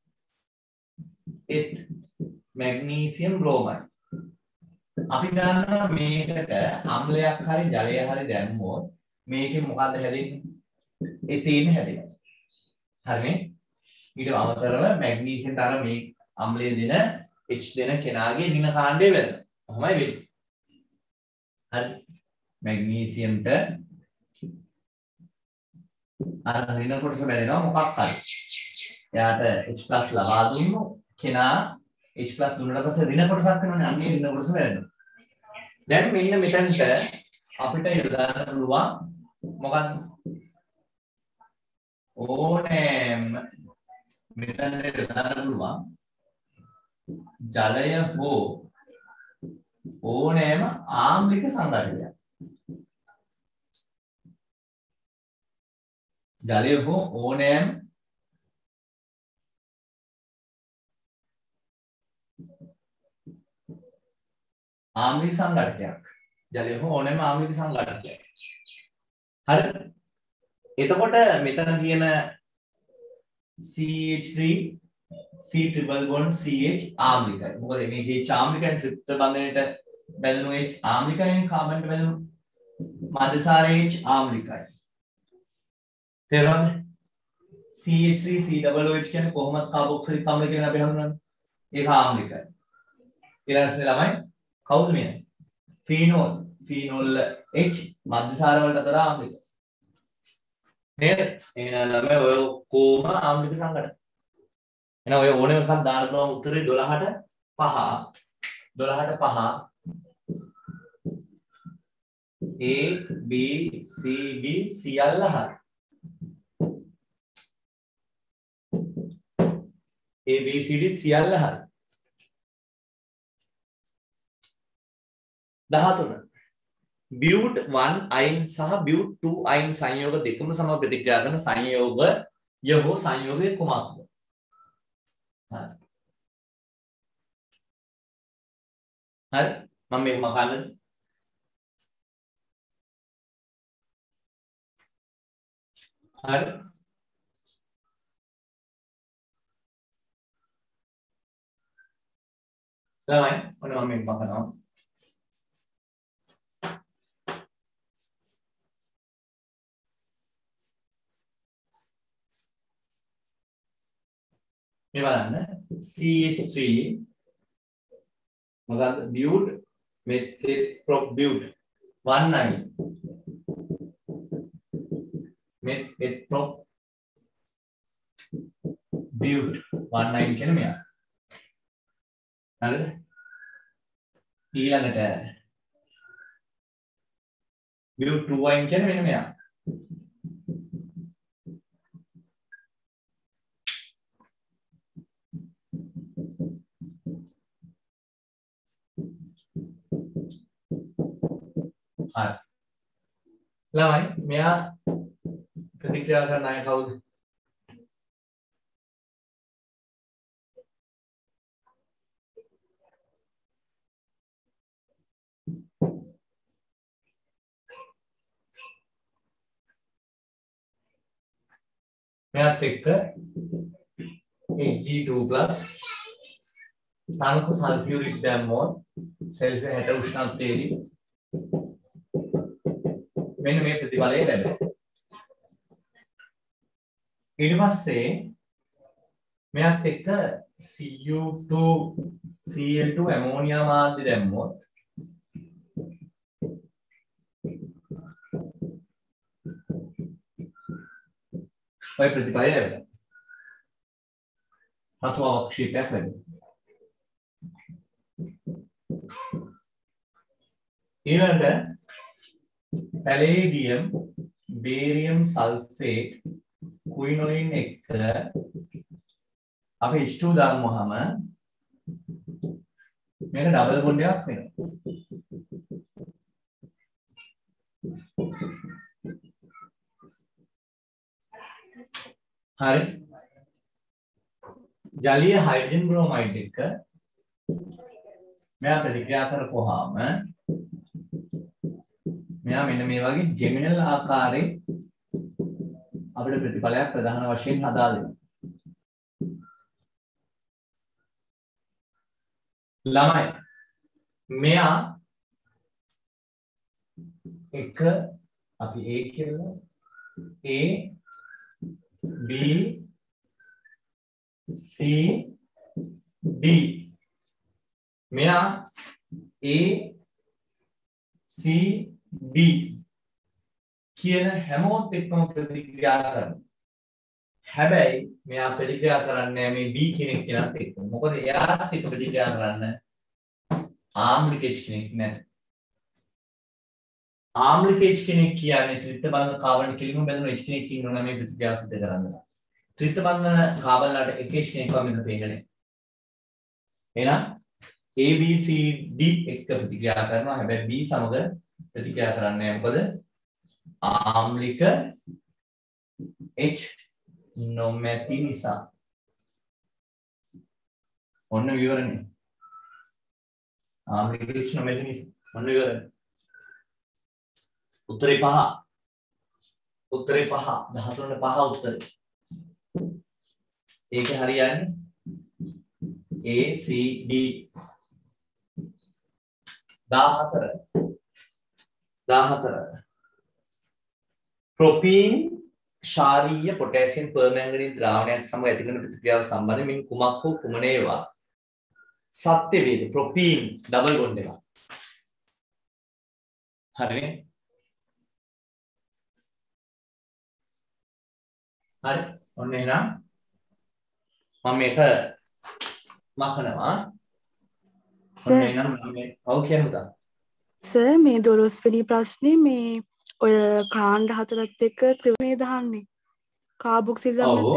මැග්නීසියම් බ්‍රෝමයිඩ් අපි දන්නවා මේකට අම්ලයක් හරි ජලය හරි දැම්මොත් මේකේ මොකද්ද හැදෙන්නේ? එතීන හැදෙනවා. හරිනේ? ඊට අමතරව මැග්නීසියම් තර මේ අම්ලය දෙන H දෙන කෙනාගේ ඍණ කාණ්ඩය වෙනවා. කොහොමයි වෙන්නේ? හරි. මැග්නීසියම්ට අර ඍණ කොටස බැලෙනවා මොකක් හරි. එයාට H+ ලබා දුන්නු කෙනා H+ දුන්නාට පස්සේ ඍණ කොටසක් වෙනවනේ. අන්නේ ඍණ කොටස බැලෙනවා. දැන් මෙන්න මෙතනට අපිට යොදාන්න පුළුවන් මොකක්ද? ඕනෑම මෙතන යොදාන්න පුළුවන් ජලය හෝ ඕනෑම ආම්ලික සංඝටකයක්. ජලය හෝ ඕනෑම ආම්ලික සංඝටකයක්. ජලය හෝ ඕනෑම ආම්ලික සංඝටකයක්. හරි. එතකොට මෙතන තියෙන CH3 C triple bond CH ආම්ලිකයි. මොකද මේකේ ආම්ලිකයන් ත්‍රිත්ව බන්ධනයට බැඳුණු H ආම්ලිකයින් කාබන්ට බැඳුණු මධ්‍යසාර H ආම්ලිකයි. තේරුණාද? CH3 COOH කියන්නේ කොහොමද කාබොක්සිලික් අම්ල කියන අපි හඳුනන්නේ. ඒක ආම්ලිකයි. ඊළඟට ළමයි කවුද මේ? ෆීනෝල්. ෆීනෝල් H මධ්‍යසාර වලට අතර ආම්ලික. නේද? එහෙනම් ළමයි ඔය කොහොම ආම්ලික සංඝටක. එහෙනම් ඔය ඕනෙම එකක් දාන්න පුළුවන් උත්තරේ 12ට 5. 12ට 5 A B C D සියල්ල හරි. A B C D සියල්ල හරි. 13 බියුට් 1 අයින් සහ බියුට් 2 අයින් සංයෝග දෙකම සම ප්‍රතික්‍රියා කරන සංයෝගය හෝ සංයෝගයේ කුමක්ද? හරි මම මේක මකන්න. හරි ළමයි ඔන්න මම මේක මකනවා. මේ බලන්න CH3 මොකක්ද බියුට් මෙත් බියුට් 19 මෙත් බියුට් 19 කියන මෙයා හරිද ඊළඟට බියුට් 2 අයින් කියන මෙන්න මෙයා හරි ළමයි මෙයා ප්‍රතික්‍රියා කරන අය කවුද? මෙයාත් එක්ක Hg2+ තනක සල්ෆියුරික් දැම්මොත් සෙල්සියස් 60 උෂ්ණත්වයේදී මෙන්න මේ ප්‍රතිඵලය ලැබෙනවා. ඊට පස්සේ මෙයාත් එක්ක Cu2 Cl2 ඇමෝනියා මාධ්‍ය දැම්මොත් ඔය ප්‍රතිඵලය ලැබෙනවා. හතු අවක්ෂේපයක් ලැබෙනවා. ඊළඟට පැලේඩියම් බේරියම් සල්ෆේට් කුයිනොයින් එක්ක අපි H2 දාමුවාම මේක ඩබල් බොන්ඩ් එකක් වෙනවා. හරි ජලීය හයිඩ්‍රජන් බ්‍රෝමයිඩ් එක මෙයා ප්‍රතික්‍රියා කරපුවාම මෙයා මෙන්න මේ වගේ ජෙමිනල් ආකාරයේ අපිට ප්‍රතිඵලයක් ප්‍රධාන වශයෙන් හදා දෙනවා. ළමයි මෙයා එක අපි A කියලා A B C D මෙයා A C D කියන හැමෝත් එක්කම ප්‍රතික්‍රියා කරනවා. හැබැයි මෙයා ප්‍රතික්‍රියා කරන්නේ මේ B කියන කෙනාත් එක්ක. මොකද එයාත් එක්ක ප්‍රතික්‍රියා කරන්න ආම්ලික H කෙනෙක් නැහැ. ආම්ලික H කෙනෙක් කියන්නේ ත්‍රිත්ව බන්ධන කාබන් කෙලින්ම බැඳුණු H කෙනෙක් ඉන්නවා මේ ප්‍රතික්‍රියා සිදු කරන්න. ත්‍රිත්ව බන්ධන කාබන් වලට එක H කෙනෙක් වගේ මෙතන පේන්නේ නැහැ. එහෙනම් A B C D එක්ක ප්‍රතික්‍රියා කරනවා. හැබැයි B සමග ප්‍රතික්‍රියා කරන්නේ නැහැ. මොකද ආම්ලික H නොමැති නිසා. ඔන්න විවරණය. ආම්ලික H නොමැති නිසා. ඔන්න විවරණය. උත්තරේ 5. උත්තරේ 5. 13 5 උත්තරේ. ඒක හරියන්නේ A C D 14 ප්‍රොපීන් ශාරීය පොටෑසියම් පර්මැංගනීස් ද්‍රාවණයක් සමග ඇති කරන ප්‍රතික්‍රියාව සම්බන්ධයෙන් මින් කුමක් හෝ කුමන ඒවා සත්‍ය වේද ප්‍රොපීන් ඩබල් බොන්ඩ් එක. හරිනේ? හරි. ඔන්න එහෙනම් මම මේක මකනවා. ඔන්න එහෙනම් මම ඔව් කියන්න පුතා. සර් මේ 12 වෙනි ප්‍රශ්නේ මේ ඔය කාණ්ඩ හතරත් එක්ක ත්‍රිවණේ දාන්නේ. කාබොක්සිල්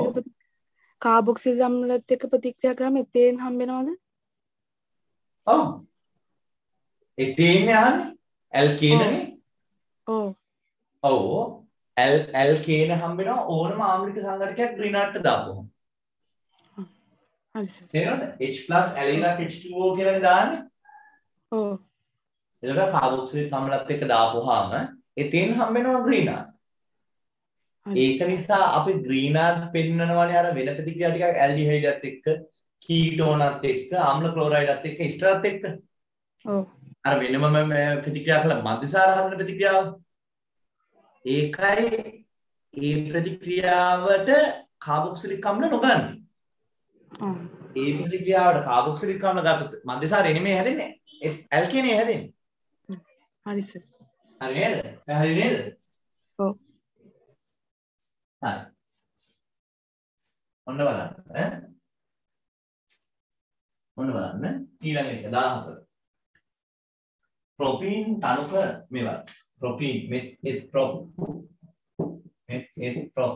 අම්ලත් එක්ක ප්‍රතික්‍රියා කරාම එතෙන් හම්බ වෙනවද? ඔව්. එතේන්නේ අහන්නේ. ඇල්කේනනේ. ඔව්. ඔව්. ඇල්කේන හම්බ වෙනවා ඕනම ආම්ලික සංඝටකයක් ග්‍රීනාට්ට දාපුවම. හරි සර්. තේරෙනවද? H+ ඇලීලා H2O කියලානේ දාන්නේ. ඔව්. එතකොට කාබොක්සිලික් අම්ලත් එක්ක දාපුවාම එතෙන් හම්බ වෙනවා ග්‍රීනාට්. ඒක නිසා අපි ග්‍රීනාට් පෙන්නනවානේ අර වෙන ප්‍රතික්‍රියා ටිකක් ඇල්ඩිහයිඩත් එක්ක කීටෝනත් එක්ක ආම්ල ක්ලෝරයිඩත් එක්ක ස්ටරත් එක්ක. ඔව්. අර වෙනම ප්‍රතික්‍රියා කළ මධ්‍යසාර හදන ප්‍රතික්‍රියාව. ඒකයි ඒ ප්‍රතික්‍රියාවට කාබොක්සිලික් අම්ල නොගන්නේ. ඒ ප්‍රතික්‍රියාවට කාබොක්සිලික් අම්ල ගත්තොත් මධ්‍යසාරේ නෙමෙයි හැදෙන්නේ. ඇල්කේනේ හැදෙන්නේ. හරි සර්. හරි නේද? හරි නේද? ඔව්. හරි. ඔන්න බලන්න ඈ. ඔන්න බලන්න ඊළඟ එක 14. ප්‍රොපීන් තනුක මේවා. ප්‍රොපීන් මෙත් ප්‍රොප් මෙත් ප්‍රොප්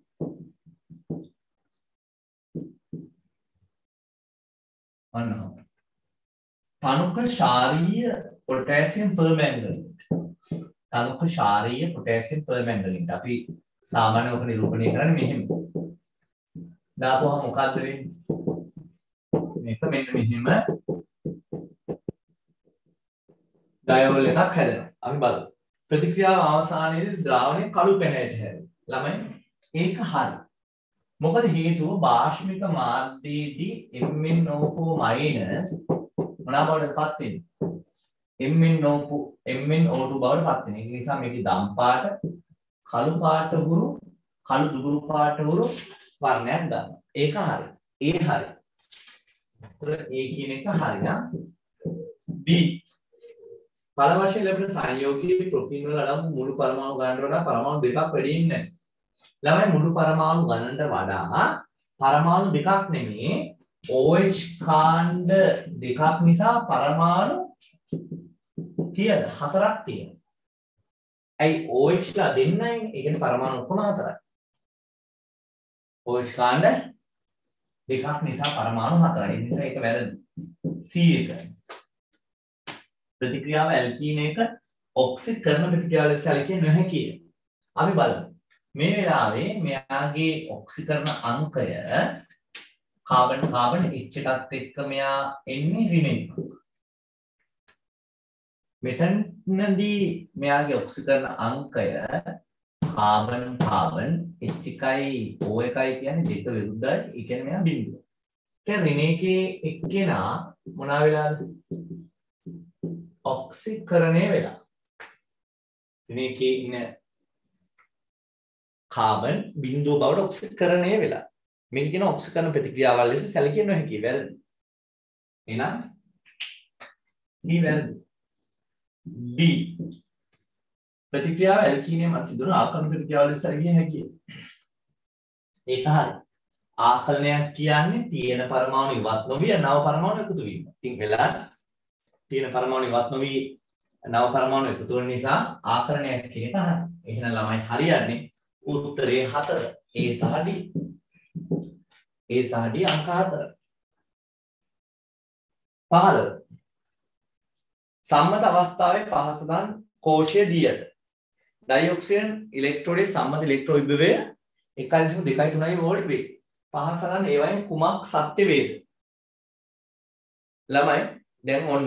අන්න තනුක ශාරීය පොටෑසියම් පර්මැංගනේට්. තනුක ශාරීය පොටෑසියම් පර්මැංගනේට්. අපි සාමාන්‍ය ඔක නිරූපණය කරන්නේ මෙහෙම. දාපුවම මොකද්ද වෙන්නේ? මේක මෙන්න මෙහෙම ඩයෝල් එකක් හැදෙනවා. අපි බලමු. ප්‍රතික්‍රියාව අවසානයේදී ද්‍රාවණය කළු පැහැයට හැරෙනවා. ළමයි ඒක හරි. මොකද හේතුව බාෂ්මික මාධ්‍යයේදී MnO4- මොනවා බවටද පත් වෙන්නේ? MnO2 බවට පත් වෙනවා. ඒ නිසා මේකේ දම් පාට කළු පාට හුරු කළු දුඹුරු පාට හුරු වර්ණයක් ගන්නවා. ඒක හරි. ඒ හරි. ඒතර ඒ කියන එක හරි නම් B පළ වශයෙන් ලැබෙන සංයෝගී ප්‍රෝටීන් වල අඩංගු මුළු පරමාණු ගණනට වඩා පරමාණු දෙකක් වැඩි ඉන්නේ නැහැ. ළමයි මුළු පරමාණු ගණනට වඩා පරමාණු දෙකක් නෙමෙයි OH කාණ්ඩ දෙකක් නිසා පරමාණු කීයද? 4ක් තියෙනවා. ඇයි OH ලා දෙන්නයි? ඒ කියන්නේ පරමාණු ඔක්කොම 4යි. OH කාණ්ඩ දෙකක් නිසා පරමාණු 4යි. ඒ නිසා ඒක වැරදි. C එක. ප්‍රතික්‍රියාව ඇල්කීන එක ඔක්සිකරණ ප්‍රතික්‍රියාව ලෙස සැලකිය නොහැකිය. අපි බලමු. මේ වෙලාවේ මෙයාගේ ඔක්සිකරණ අංකය කාබන් H එකත් එක්ක මෙයා එන්නේ ඍණික. මෙතනදී මෙයාගේ ඔක්සිකරණ අංකය කාබන් H එකයි O එකයි කියන්නේ දෙක විරුද්ධයි. ඒ කියන්නේ මෙයා බිඳුව. ඒ ඍණිකයේ එක්කෙනා මොනවා වෙලාද? ඔක්සිකරණය වෙලා. ඍණිකයේ ඉන්න කාබන් බිඳුව බවට ඔක්සිකරණය වෙලා. මේක කියන ඔක්සිකරණ ප්‍රතික්‍රියාවල් ලෙස සැලකිය නොහැකි. වැරදි. එහෙනම් C වැරදි. D ප්‍රතික්‍රියාව ඇල්කීනයේ මත සිදුවන ආකර්ෂණ ප්‍රතික්‍රියාවල් ලෙස සැලකිය හැකියි. ඒක හරි. ආකලනයක් කියන්නේ තියෙන පරමාණු ඉවත් නොවි නව පරමාණු එකතු වීම. ඉතින් වෙලා තියෙන පරමාණු ඉවත් නොවි නව පරමාණු එකතු වෙන නිසා ආකරණයක් කියන එක හරි. එහෙනම් ළමයි හරියන්නේ උත්තරේ 4. A සහ D. A සහ D අංක 4. 15. සම්මත අවස්ථාවේ පහසදන් කෝෂය දී ඇත. ඩයොක්සිජන් ඉලෙක්ට්‍රෝඩේ සම්මත ඉලෙක්ට්‍රෝ විභවය 1.2.3 වෝල්ට් වේ. පහසදන් ඒවයින් කුමක් සත්‍ය වේද? ළමයි දැන් ඔන්න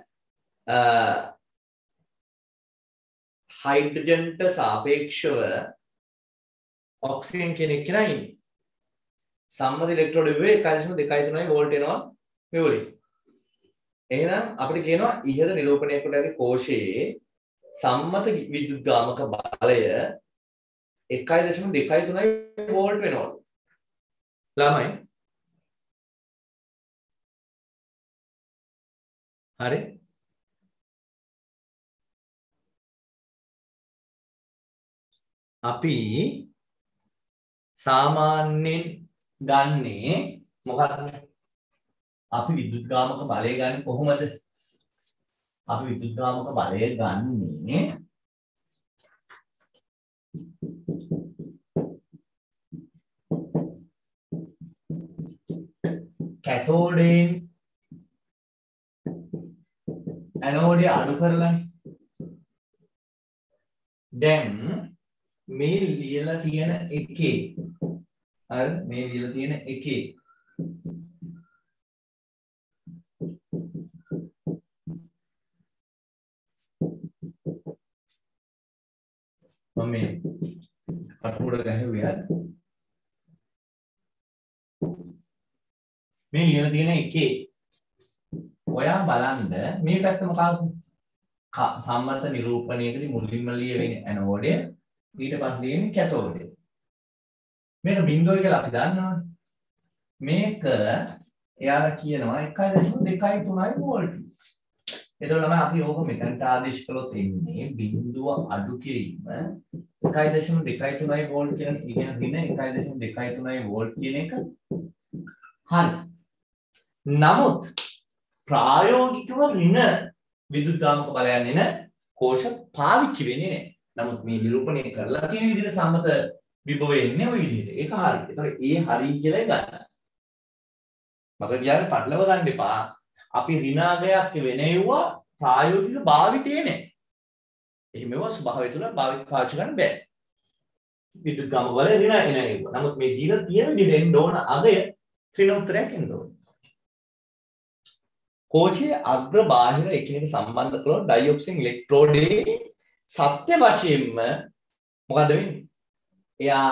හයිඩ්‍රජන්ට සාපේක්ෂව ඔක්සිජන් කෙනෙක් කෙනා ඉන්නේ. සම්මත ඉලෙක්ට්‍රෝඩ විභවය 1.2.3 වෝල්ට් එනවා මේ වලින්. එහෙනම් අපිට කියනවා ඉහළ නිරූපණය කොට ඇති කෝෂයේ සම්මත විද්‍යුත්ගාමක බලය 1.2.3 වෝල්ට් වෙනවා. ළමයි හරි අපි සාමාන්‍යයෙන් ගන්නේ මොකක්ද අපි විදුද්ගාමක බලය ගන්න කොහොමද අපි විදුද්ගාමක බලය ගන්නේ කැතෝඩයෙන් ඇනෝඩය අඩු කරලානේ දැන් මේ ලියලා තියෙන එකේ හරි මේ ලියලා තියෙන එකේ මම මේ කටුඩ ගැහුවා මේ ලියලා තියෙන එකේ ඔයා බලන්න මේ පැත්ත මොකක්ද සම්මත නිරූපණයකදී මුලින්ම ලියවෙන්නේ ඇනෝඩය ඊට පස්සේ ලියන්නේ කැතෝඩය මේක බිඳුවයි කියලා අපි දන්නවනේ මේක එයාලා කියනවා 1.23 වෝල්ට් එතකොට තමයි අපි ඕක මෙතනට ආදේශ කළොත් එන්නේ බිඳුව අඩු කිරීම 1.23 වෝල්ට් කියන ඍණ 1.23 වෝල්ට් කියන එක හරි නමුත් ප්‍රායෝගිකව ඍණ විදුද්ගාමක බලයන් එන කෝෂ පාවිච්චි වෙන්නේ නැහැ. නමුත් මේ නිරූපණය කරලා තියෙන විදිහට සම්මත විභවය එන්නේ ওই විදිහට. ඒක හරි. ඒතකොට ඒ හරි කියලා ගන්න. මට කියන්නේ පටලව ගන්න එපා. අපි ඍණාගයක් වෙනෙව්වා ප්‍රායෝගික භාවිතේ නැහැ. එහෙමව ස්වභාවය තුල පාවිච්චි කරන්න බෑ. විදුද්ගාමක බලය ඍණ එනවා. නමුත් මේ දීලා තියෙන විදිහට එන්න ඕන අගය ඍණ උත්තරයක් එන්න ඕන. කෝෂයේ අග්‍ර බාහිර එකිනෙක සම්බන්ධ කළොත් ඩයොක්සින් ඉලෙක්ට්‍රෝඩේ සත්‍ය වශයෙන්ම මොකද වෙන්නේ? එයා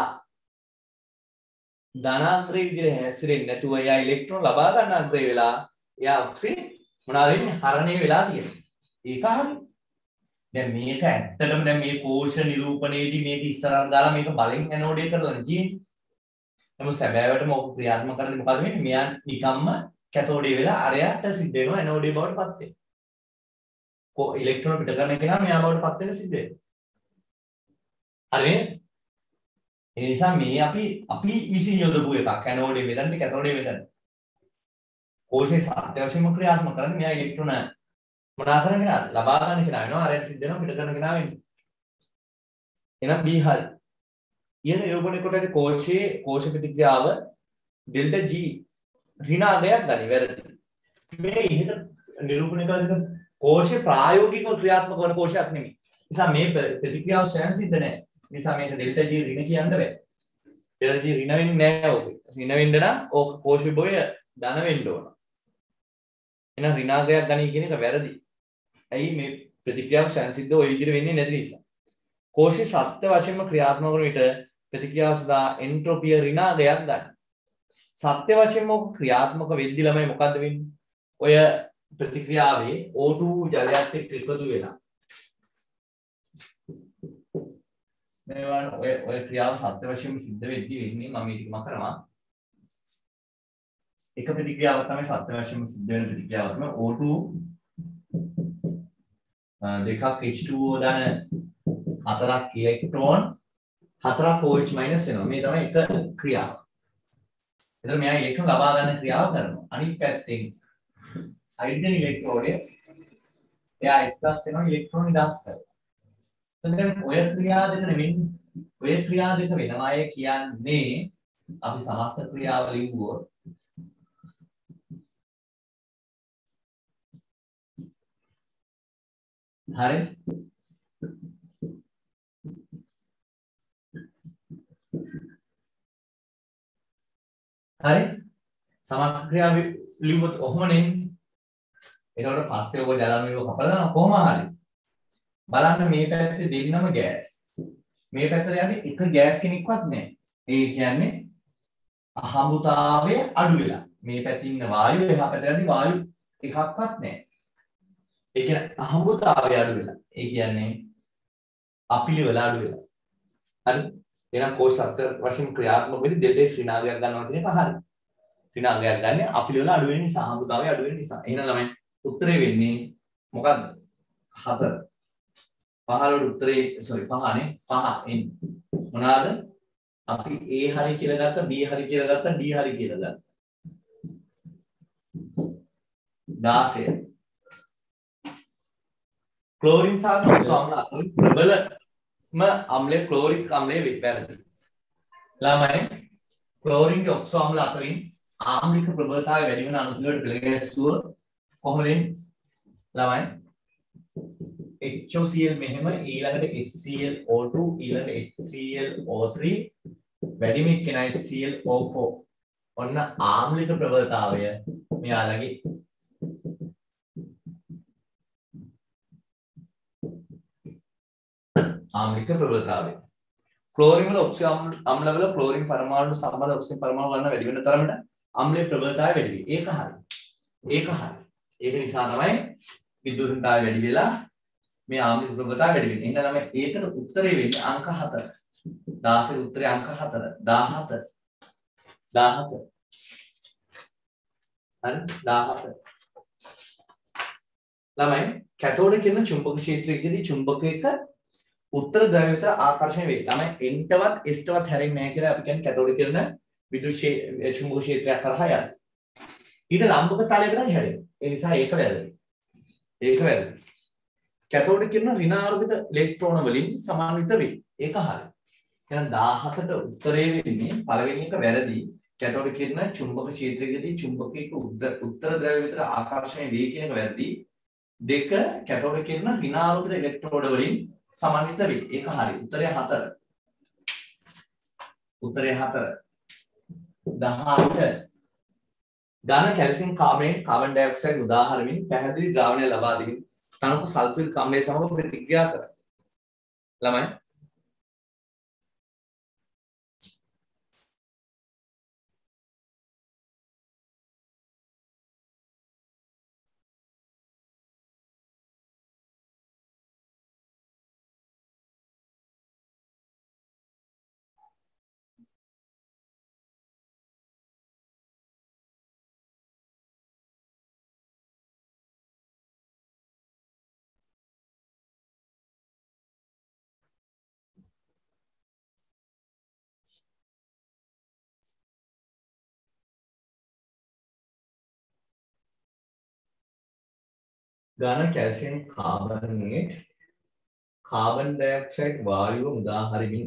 ධනාග්‍රේ විදිහට හැසිරෙන්නේ නැතුව එයා ඉලෙක්ට්‍රෝන ලබා ගන්න අග්‍රේ වෙලා එයා ඔක්සිජන් මොනවද වෙන්නේ? හරණය වෙලා තියෙනවා. ඒක හරි. දැන් මේක ඇත්තටම දැන් මේ කෝෂ නිරූපණයේදී මේක ඉස්සරහට දාලා මේක බලෙන් ඇනෝඩේ කරලා තියෙන්නේ. නමුත් සැබෑවටම ඔක ක්‍රියාත්මක කරන්නේ මොකද වෙන්නේ? මෙයා නිකම්ම කැතෝඩේ වෙලා අරයට සිද්ධ වෙනවා ඇනෝඩේ බවට පත් වෙනවා. ඉලෙක්ට්‍රෝන පිට කරන කෙනා මෙයා බවට පත් වෙන සිද්ධ වෙනවා. හරි නේද? ඒ නිසා මේ අපි විසින් යොදපු එකක් ඇනෝඩේ මෙතනට කැතෝඩේ මෙතන. කෝෂයේ සත්‍ය වශයෙන්ම ක්‍රියාත්මක කරන්නේ මෙයා ඉලෙක්ට්‍රෝන මොනවා කරන කෙනාද? ලබා ගන්න කෙනා වෙනවා අරයට සිද්ධ වෙනවා පිට කරන කෙනා වෙන්නේ. එහෙනම් B හරි. ඊට නිරූපණය කොට ඇති කෝෂයේ කෝෂ ප්‍රතික්‍රියාව ඩෙල්ටා G ඍණාගයක් ගනි වැරදි. මේ ඉහත නිරූපණය කරන කෝෂේ ප්‍රායෝගිකව ක්‍රියාත්මක වන කෝෂයක් නෙමෙයි. නිසා මේ ප්‍රතික්‍රියාව ස්වයං සිද්ධ නැහැ. නිසා මේක ඩෙල්ටා G ඍණ කියන්න බෑ. ඩෙල්ටා G ඍණ වෙන්නේ නැහැ ඕක. ඍණ වෙන්න නම් ඕක කෝෂ විභවය ධන වෙන්න ඕන. එහෙනම් ඍණාගයක් ගනි කියන එක වැරදි. ඇයි මේ ප්‍රතික්‍රියාව ස්වයං සිද්ධ ඔය විදිහට වෙන්නේ නැති නිසා. කෝෂේ සත්‍ය වශයෙන්ම ක්‍රියාත්මක වන විට ප්‍රතික්‍රියාව සදා එන්ට්‍රොපිය ඍණාගයක් ගන්න. සත්‍ය වශයෙන්ම ක්‍රියාත්මක වෙද්දී ළමයි මොකද්ද වෙන්නේ? ඔය ප්‍රතික්‍රියාවේ O2 ජලයත් එක්ක එකතු වෙලා මේවා ඔය ක්‍රියාව සත්‍ය වශයෙන්ම සිද්ධ වෙද්දී වෙන්නේ මම මේක කරනවා. එක ප්‍රතික්‍රියාවක් තමයි සත්‍ය වශයෙන්ම සිද්ධ වෙන ප්‍රතික්‍රියාව තමයි O2 දෙකක් H2O ධන හතරක් ඉලෙක්ට්‍රෝන හතරක් OH මයිනස් වෙනවා. මේ තමයි එක ක්‍රියාව. එතකොට මෙයා ඉලෙක්ට්‍රෝන ලබා ගන්න ක්‍රියාව කරනවා. අනිත් පැත්තෙන් හයිඩ්‍රජන් ඉලෙක්ට්‍රෝඩය එයා H+ වෙනවා ඉලෙක්ට්‍රෝන නිදහස් කරලා. එතකොට ඔය ක්‍රියා දෙක නෙවෙයි. ඔය ක්‍රියා දෙක වෙනවාය කියන්නේ අපි සමස්ත ක්‍රියාව ලිව්වොත් හරි හරි සමස්ත ක්‍රියාව ලිව්වොත් ඔහොමනේ. එතකොට පස්සේ ඔබ ජලමයව කපලා දානවා කොහොම හරි. බලන්න මේ පැත්තේ දෙන්නම ගෑස්. මේ පැත්තට යන්නේ එක ගෑස් කෙනෙක්වත් නැහැ. ඒ කියන්නේ අහඹුතාවය අඩු වෙලා. මේ පැත්තේ ඉන්න වායුව එහා පැත්තට යන්නේ වායු එකක්වත් නැහැ. ඒ කියන්නේ අහඹුතාවය අඩු වෙලා. ඒ කියන්නේ අපිලිවල අඩු වෙලා. හරි. එහෙනම් කෝෂ සත්‍ය වශයෙන් ක්‍රියාත්මක වෙද්දී ඩෙල්ටා ශ්‍රේණාගයක් ගන්නවා කියන එක හරි. ශ්‍රේණාගයක් ගන්න අපිලිවල අඩු වෙන නිසා අහඹුතාවය අඩු වෙන නිසා. එහෙනම් ළමයි උත්තරේ වෙන්නේ මොකද්ද? 4. 5 වලට උත්තරේ sorry 5නේ 5 එන්නේ. මොනවාද? අපි A හරි කියලා ගත්තා, B හරි කියලා ගත්තා, D හරි කියලා ගත්තා. 16. ක්ලෝරින් සහ ඔක්සෝ අම්ල අතරින් ප්‍රබලම අම්ලය ක්ලෝරික් අම්ලය වැරදි. ළමයි ක්ලෝරින්ගේ ඔක්සෝ අම්ල අතරින් ආම්ලික ප්‍රබලතාවය වැඩි වෙන අණු වලට පිළිගැස්සුව කොහොමද එන්නේ? ළමයි HCl මෙහෙම ඊළඟට HClO2 ඊළඟට HClO3 වැඩිම එක්කෙනා HClO4 ඔන්න ආම්ලික ප්‍රබලතාවය මෙයාලගේ ආම්ලික ප්‍රබලතාවය ක්ලෝරින් වල ඔක්සිජන් අම්ල වල ක්ලෝරින් පරමාණු සම්බන්ධ ඔක්සිජන් පරමාණු ගන්න වැඩි වෙන තරමට අම්ලයේ ප්‍රබලතාවය වැඩි වෙයි. ඒක හරි. ඒක හරි. ඒක නිසා තමයි විද්‍යුත්තාවය වැඩි වෙලා මේ ආම්ලික ප්‍රබලතාවය වැඩි වෙන්නේ. එහෙනම් ළමයි ඒකට උත්තරේ වෙන්නේ අංක 4. 16 උත්තරේ අංක 4. 17. 17. හරි 17. ළමයි කැතෝඩ් කියන චුම්බක ක්ෂේත්‍රයේදී චුම්බකයක උත්තර ද්‍රව්‍ය විතර ආකර්ෂණය වෙයි. ළමයි n-ටවත් s-ටවත් හැරෙන්නේ නැහැ කියලා අපි කියන්නේ කැතෝඩ් කියන විදුලි චුම්බක ක්ෂේත්‍රයක් කරහා යන්නේ. ඊට ලම්බක තලයකට හැරෙනවා. ඒ නිසා ඒක වැරදි. ඒක වැරදි. කැතෝඩ් කියන ඍණාරූපිත ඉලෙක්ට්‍රෝන වලින් සමාන්විත වෙයි. ඒක හරි. එහෙනම් 17ට උත්තරේ වෙන්නේ පළවෙනි එක වැරදි. කැතෝඩ් කියන චුම්බක ක්ෂේත්‍රයේදී චුම්බකයක උත්තර ද්‍රව්‍ය විතර ආකර්ෂණය වෙයි කියන එක වැරදි. දෙක කැතෝඩ් කියන ඍණාරූපිත ඉලෙක්ට්‍රෝන වලින් සමන්විත වේ. ඒක හරි. උත්තරය 4. උත්තරය 4. 18. ඝන කැල්සියම් කාබනේට් කාබන් ඩයොක්සයිඩ් උදාහරණමින් පැහැදිලි ද්‍රාවණය ලබා දෙමින් තනක සල්ෆියුරික් අම්ලය සමග ප්‍රතික්‍රියා කරයි. ළමයි ඝන කැල්සියම් කාබනේට් කාබන් ඩයොක්සයිඩ් වායුව උදාහරණමින්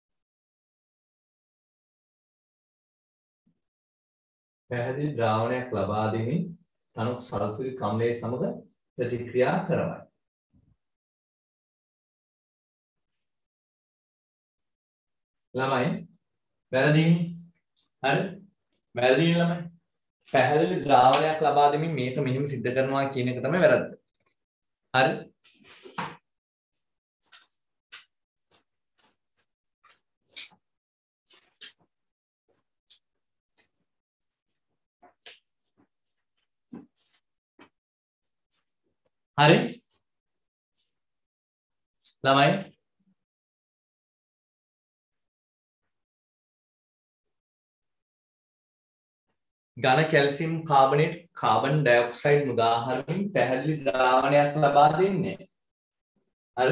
පැහැදිලි ද්‍රාවණයක් ලබා දෙමින් තනක සල්ෆියුරික් අම්ලය සමග ප්‍රතික්‍රියා කරවයි. ළමයි වැරදිනේ. හරි? වැරදිනේ ළමයි. පැහැදිලි ද්‍රාවණයක් ලබා දෙමින් මේක මෙහෙම සිද්ධ කරනවා කියන එක තමයි වැරද්ද. හරි? හරි? ළමයි ඝන කැල්සියම් කාබනේට් කාබන් ඩයොක්සයිඩ් උදාහරණමින් පැහැදිලි ද්‍රාවණයක් ලබා දෙන්නේ. හරි?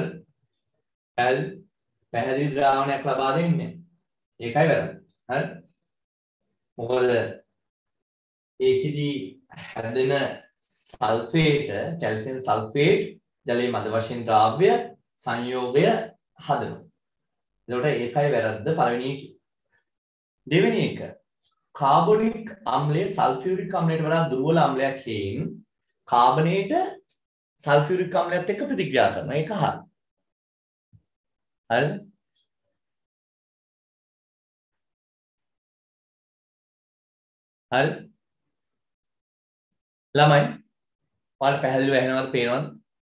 පැහැදිලි ද්‍රාවණයක් ලබා දෙන්නේ. ඒකයි වැරද්ද. හරි? මොකද ඒකෙදි හැදෙන සල්ෆේට කැල්සියම් සල්ෆේට් ජලයේ මද වශයෙන් ද්‍රව්‍ය සංයෝගය හදනවා. එතකොට ඒකයි වැරද්ද පළවෙනි එකේ. දෙවෙනි එක කාබොනික් අම්ලය සල්ෆියුරික් අම්ලයට වඩා දුර්වල අම්ලයක් හේයින් කාබනේට සල්ෆියුරික් අම්ලයත් එක්ක ප්‍රතික්‍රියා කරනවා. ඒක හරි. හරිද? හරි. ළමයි ඔයාලට පැහැදිලිව ඇහෙනවද පේනවද?